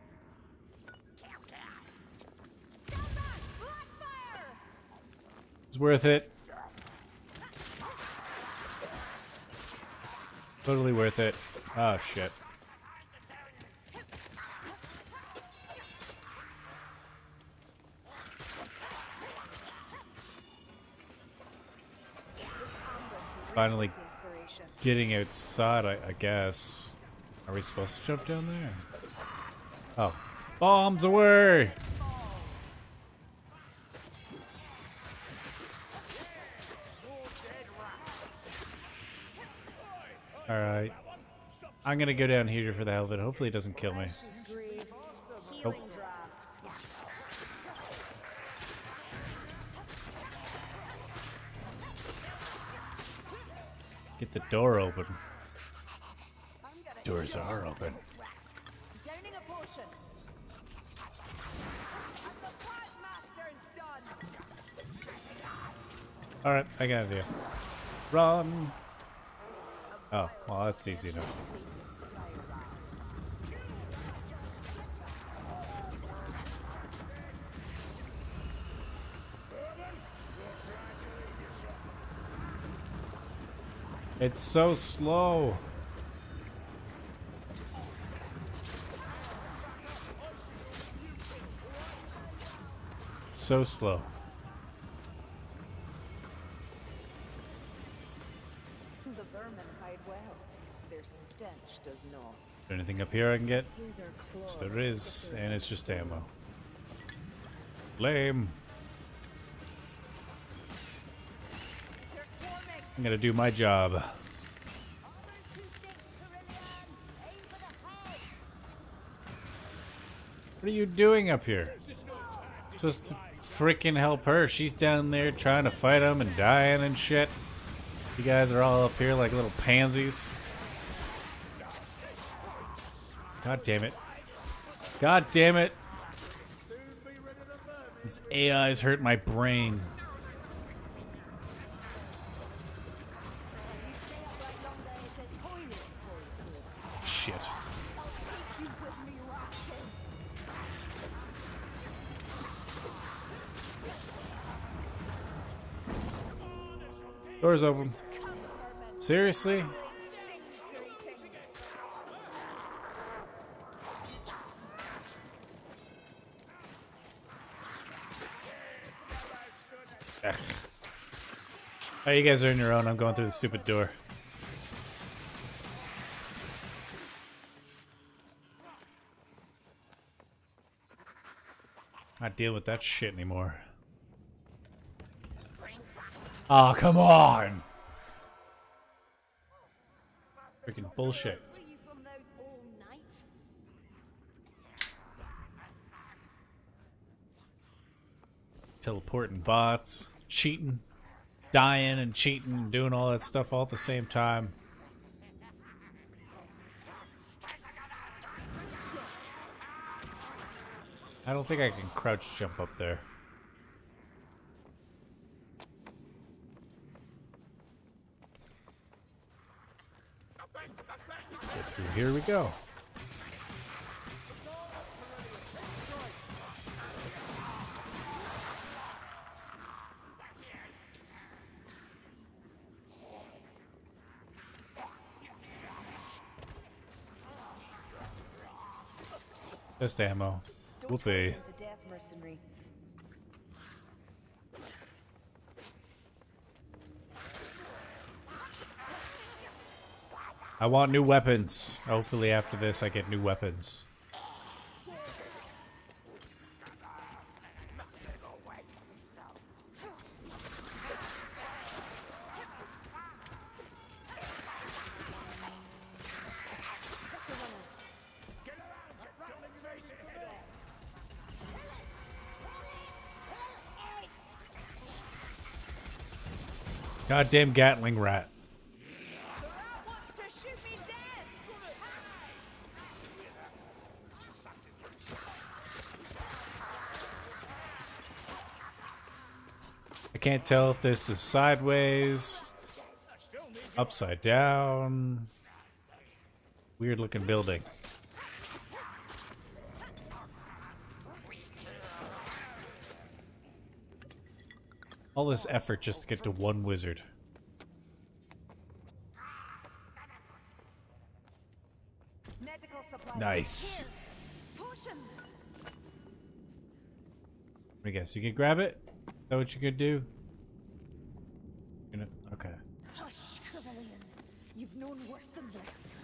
Stand back! Black fire!
It's worth it. Totally worth it. Oh shit. Finally
Inspiration.
getting outside, I, I guess. Are we supposed to jump down there? Oh. Bombs away! Alright. I'm gonna go down here for the hell of it. Hopefully it doesn't kill me.
Ashes Greaves. Healing draft.
Get the door open.
I'm gonna
Doors are open.
Downing a potion. And the Plant Master is done.
Alright, I got it. Run! Oh, well that's easy enough. It's so slow. It's so slow.
The vermin hide well. Their stench does not.
Is there anything up here I can get?
Hear their
Yes,
claws
there is,
slippery
and it's
and
just
stony.
ammo. Lame.
They're swarming.
I'm gonna do my job.
Armor two six, Carillion. Aim for the head.
What are you doing up here? Just to freaking help her. She's down there trying to fight him and dying and shit. You guys are all up here like little pansies. God damn it. God damn it. These A Is hurt my brain.
You stay up right longer if there's toilet for you.
Shit.
I'll take you with me, Rascal.
Doors open. Seriously?
Sings greetings.
Ugh. Oh, you guys are on your own. I'm going through the stupid door. Not dealing with that shit anymore. Oh, come on! Freaking bullshit.
Free you from those all night.
Teleporting bots, cheating, dying and cheating, and doing all that stuff all at the same time. I don't think I can crouch jump up there. So here we go. Just ammo.
Don't
Whoopee.
hurry into death, mercenary.
I want new weapons. Hopefully after this I get new weapons. Goddamn Gatling rat.
The rat wants to shoot me dead.
I can't tell if this is sideways, upside down. Weird looking building. All this effort just to get to one wizard.
Medical supplies.
Nice.
Here. Potions.
I guess you can grab it. Is that what you could do? You know, okay.
Hush, Carillion. You've known worse than this.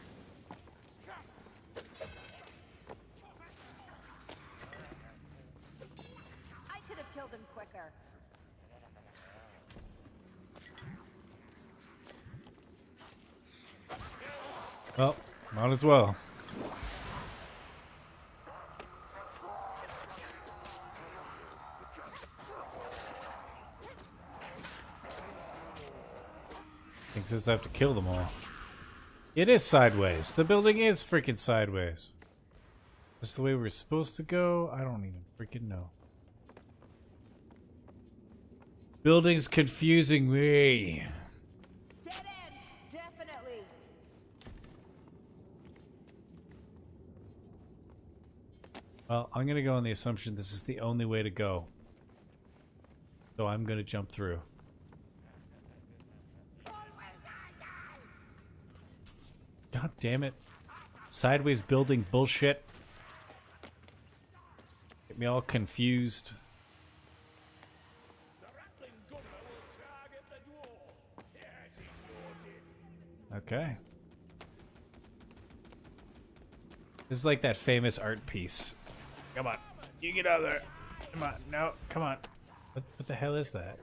I could have killed him quicker.
Well, might as well. Thinks I have to kill them all. It is sideways. The building is freaking sideways. Is this the way we're supposed to go? I don't even freaking know. Building's confusing me.
Dead end. Definitely.
Well, I'm gonna go on the assumption this is the only way to go. So I'm gonna jump through. God damn it. Sideways building bullshit. Get me all confused.
The rattling gunner will target the dwarf. Yes, he sure did.
Okay. This is like that famous art piece. Come on. You get out of there. Come on. No, come on. What, what the hell is that?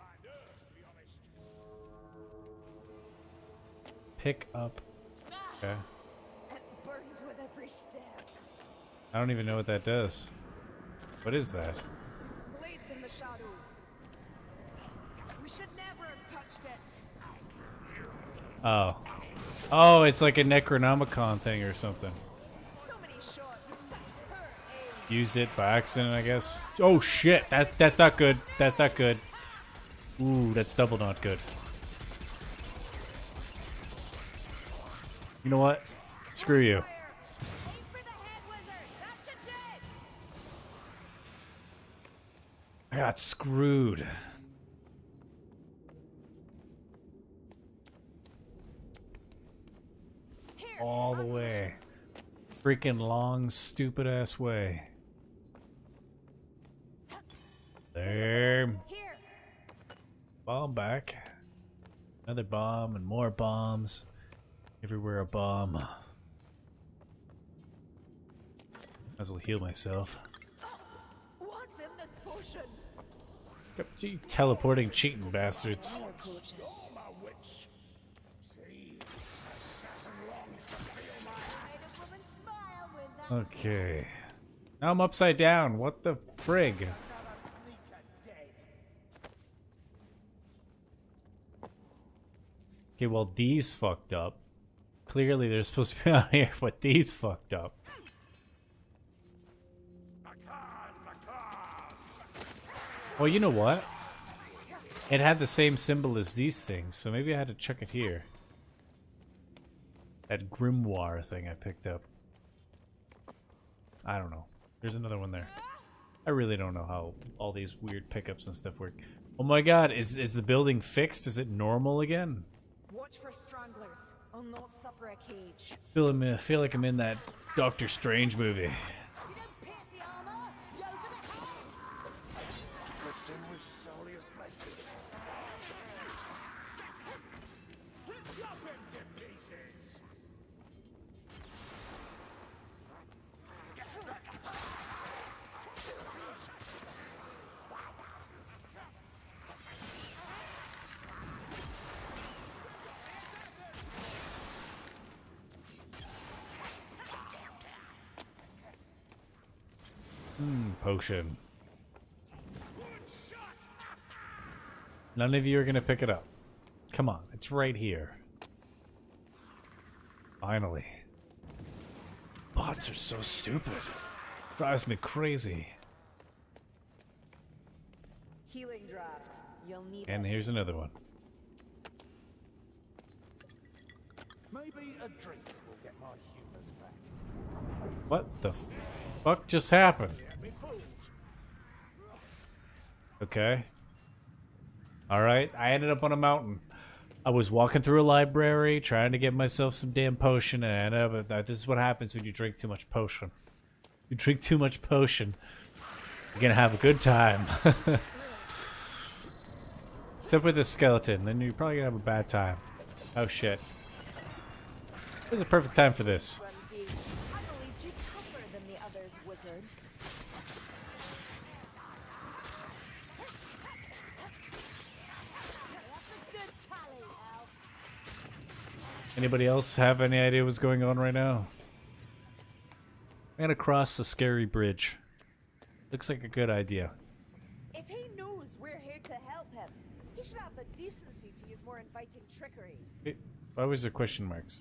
Pick up. Okay.
It burns with every step.
I don't even know what that does. What is that?
Blades in the shadows. We should never have touched it.
Oh. Oh, it's like a Necronomicon thing or something.
So many shots. Such poor aim.
Used it by accident, I guess. Oh shit! That that's not good. That's not good. Ooh, that's double not good. You know what? Screw you.
Aim for the head wizard. That should do it.
I got screwed.
Here,
All the way. Freaking long, stupid ass way. There.
here.
Bomb back. Another bomb and more bombs. Everywhere a bomb. Might as well heal myself.
What's in this potion?
You teleporting cheating bastards.
More potions.
My wits. See, assassin longs to feel my
Made a woman smile with that.
Okay. Now I'm upside down. What the frig?
Another sneaker dead.
Okay, well these fucked up. Clearly they're supposed to be out here, but these fucked up. Well, you know what? It had the same symbol as these things, so maybe I had to check it here. That grimoire thing I picked up. I don't know. There's another one there. I really don't know how all these weird pickups and stuff work. Oh my god, is is the building fixed? Is it normal again?
Watch for stranglers. I'll not suffer a cage.
Feel, I'm, uh, feel like I'm in that Doctor Strange movie.
You don't pierce the armor. Go for the head.
Puts in with Solia's blessing.
chop him to pieces.
Hmm, potion. None of you are gonna pick it up. Come on, it's right here. Finally. Bots are so stupid. Drives me crazy.
Healing draft. You'll need
And
it.
here's another one.
Maybe a drink will get my humours back.
What the fuck just happened?
Be fooled.
Okay. Alright, I ended up on a mountain. I was walking through a library, trying to get myself some damn potion, and I ended up, this is what happens when you drink too much potion. You drink too much potion, you're gonna have a good time. Except with this skeleton, then you're probably gonna have a bad time. Oh shit. This is a perfect time for this.
Well, indeed. I believed you tougher than the others, wizard.
That's a good tally, Elf.
Anybody else have any idea what's going on right now? I'm gonna cross the scary bridge. Looks like a good idea.
If he knows we're here to help him, he should have the decency to use more inviting trickery.
Wait, why was there question marks?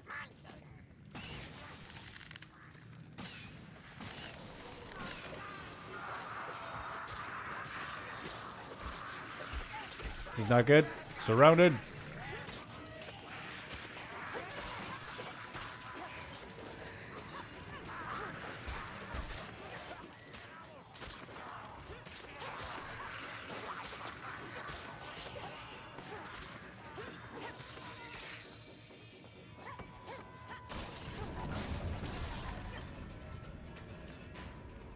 This is not good. Surrounded.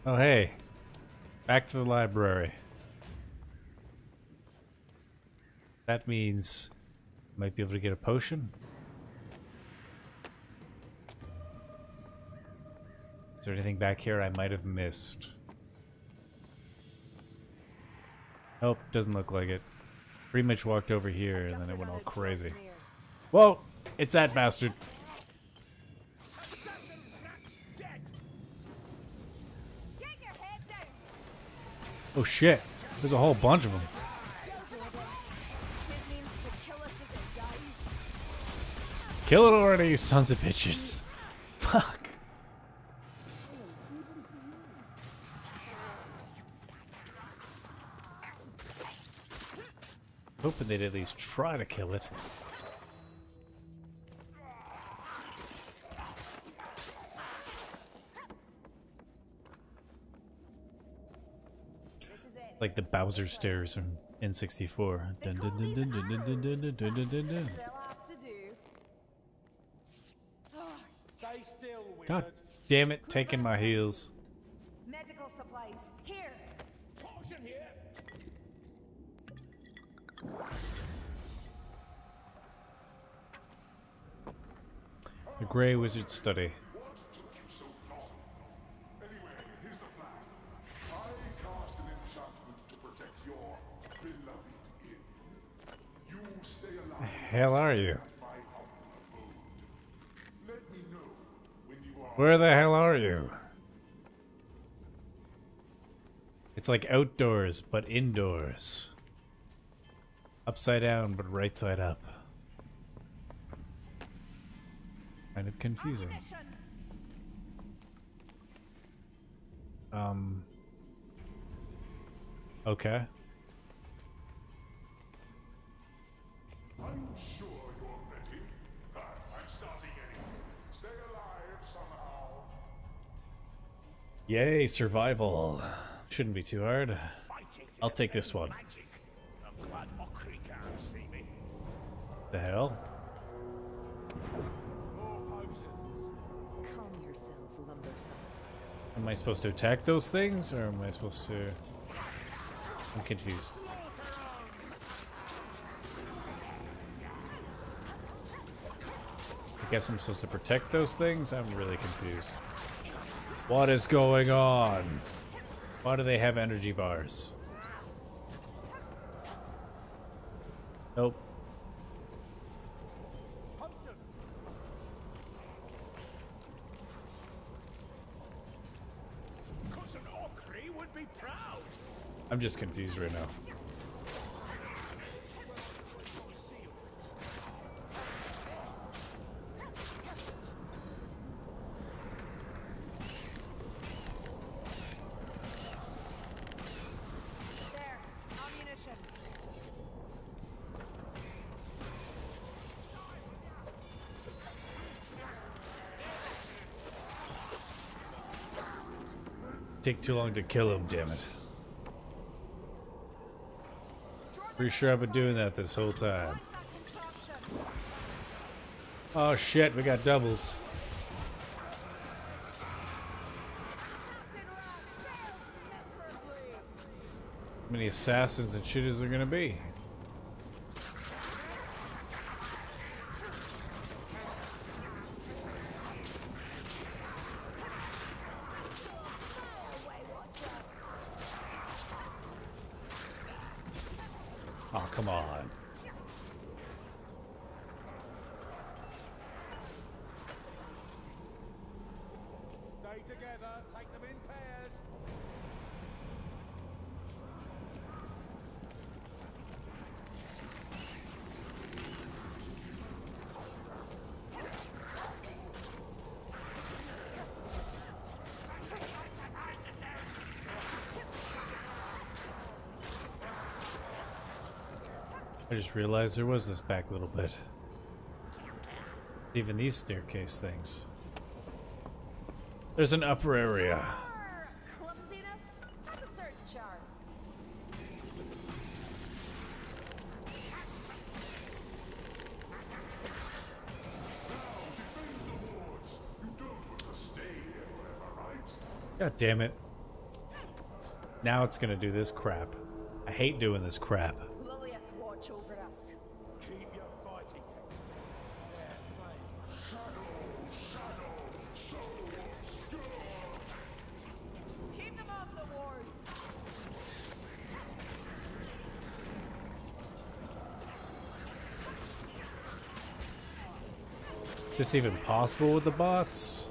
Oh, hey. Back to the library. That means I might be able to get a potion. Is there anything back here I might have missed? Nope, doesn't look like it. Pretty much walked over here and then it went all crazy. Whoa! It's that bastard. Oh shit, there's a whole bunch of them. Kill it already, you sons of bitches. Fuck. Hoping they'd at least try to kill it. Like the Bowser stairs in N sixty-four. Dun, dun, dun, dun, dun, dun, dun, dun, dun, dun, dun, dun.
Stay still, wizard.
God damn it, taking my heels.
Medical supplies here.
Potion here.
The Grey Wizard Study.
What took you so long? Anyway, here's the plan. I cast an enchantment to protect your beloved inn. You stay alive
The hell are you?
in my humble abode. Let me know when you are.
Where the hell are you? It's like outdoors, but indoors. Upside down, but right side up. Kind of confusing. Um. Okay.
I'm sure you're ready. Uh, I'm starting anyway. Stay alive somehow.
Yay, survival. Shouldn't be too hard. I'll take this one.
Magic. I'm glad Okri can't see me.
The hell?
More potions.
Calm yourselves, lumberfoots.
Am I supposed to attack those things, or am I supposed to... I'm confused. I guess I'm supposed to protect those things? I'm really confused. What is going on? Why do they have energy bars? Nope.
Cousin Okri would be proud.
I'm just confused right now.
There, ammunition.
Take too long to kill him, damn it. Pretty sure I've been doing that this whole time. Oh shit, we got doubles. How many assassins and shooters are gonna be? Oh, come on.
Stay together. Take them in pairs.
I just realized there was this back little bit. Even these staircase things. There's an upper area.
Clumsiness has a certain charm.
You don't want to stay here forever, right?
God damn it. Now it's gonna do this crap. I hate doing this crap.
Lilith, watch over us.
Keep your fighting out. There, play.
Keep them off the wards.
Is this even possible with the bots?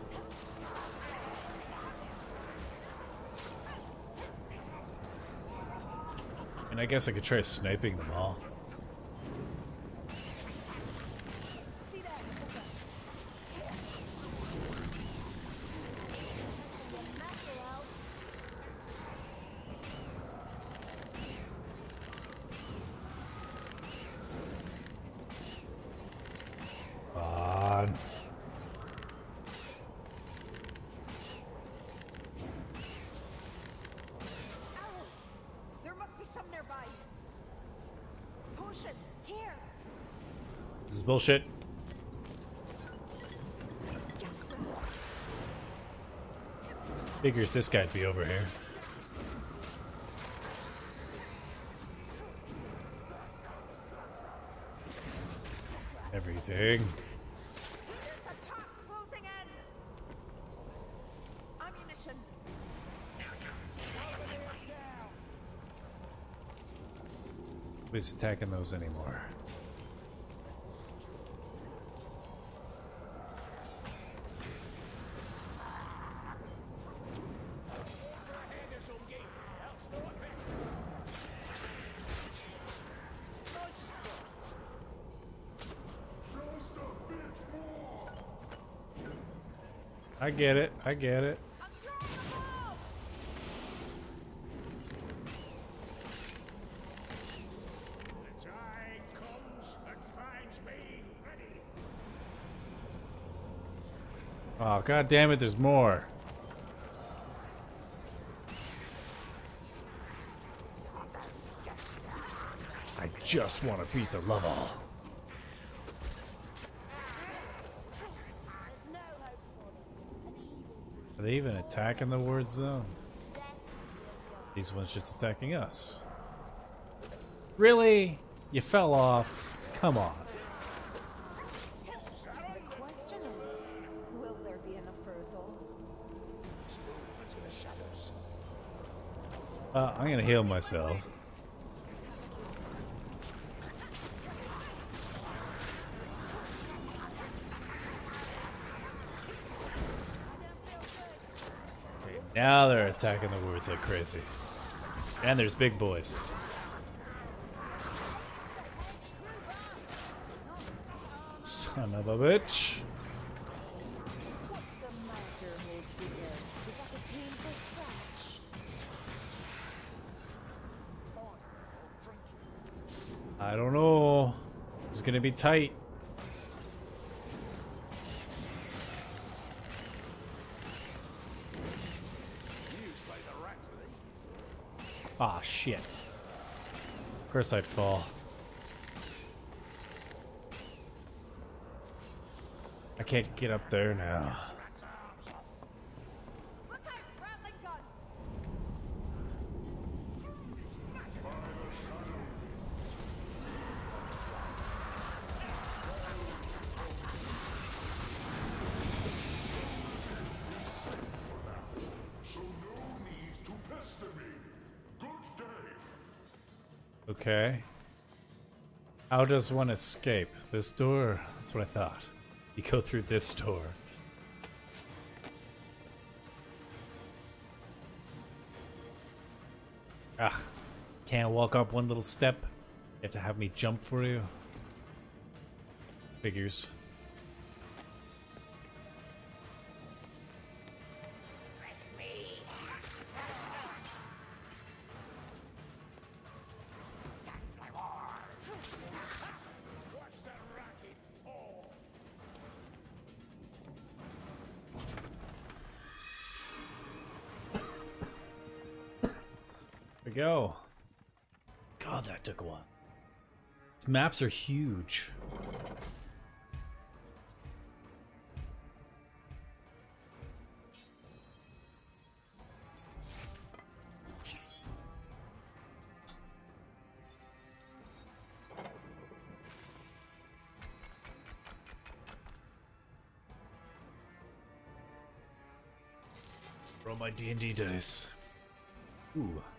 And I guess I could try sniping them all.
See that?
On.
Arrows. There must be some nearby. Push it. Here.
This is bullshit. Figures this guy'd be over here. Everything.
There's a pack closing in. Ammunition.
Nobody's attacking those anymore. I get it. I get it.
I'm throwing them off.
The time comes and finds me ready.
Oh, god damn it, there's more. I just want to beat the level. Are they even attacking the ward zone? These ones just attacking us. Really? You fell off. Come on.
The question is, will there be enough for us all?
Uh, I'm gonna heal myself. Okay, now they're attacking the wards like crazy. And there's big boys. Son of a bitch.
What's the matter, old seeker? Is that a painful scratch?
I don't know. It's gonna be tight. Ah, shit. Of course I'd fall. I can't get up there now.
Look out! Rattling gun!
So no need to pester me. Good day.
Okay. How does one escape? This door? That's what I thought. You go through this door. Ah, can't walk up one little step. You have to have me jump for you. Figures. There we go. God, that took a while. These maps are huge. Roll my D and D dice. Ooh.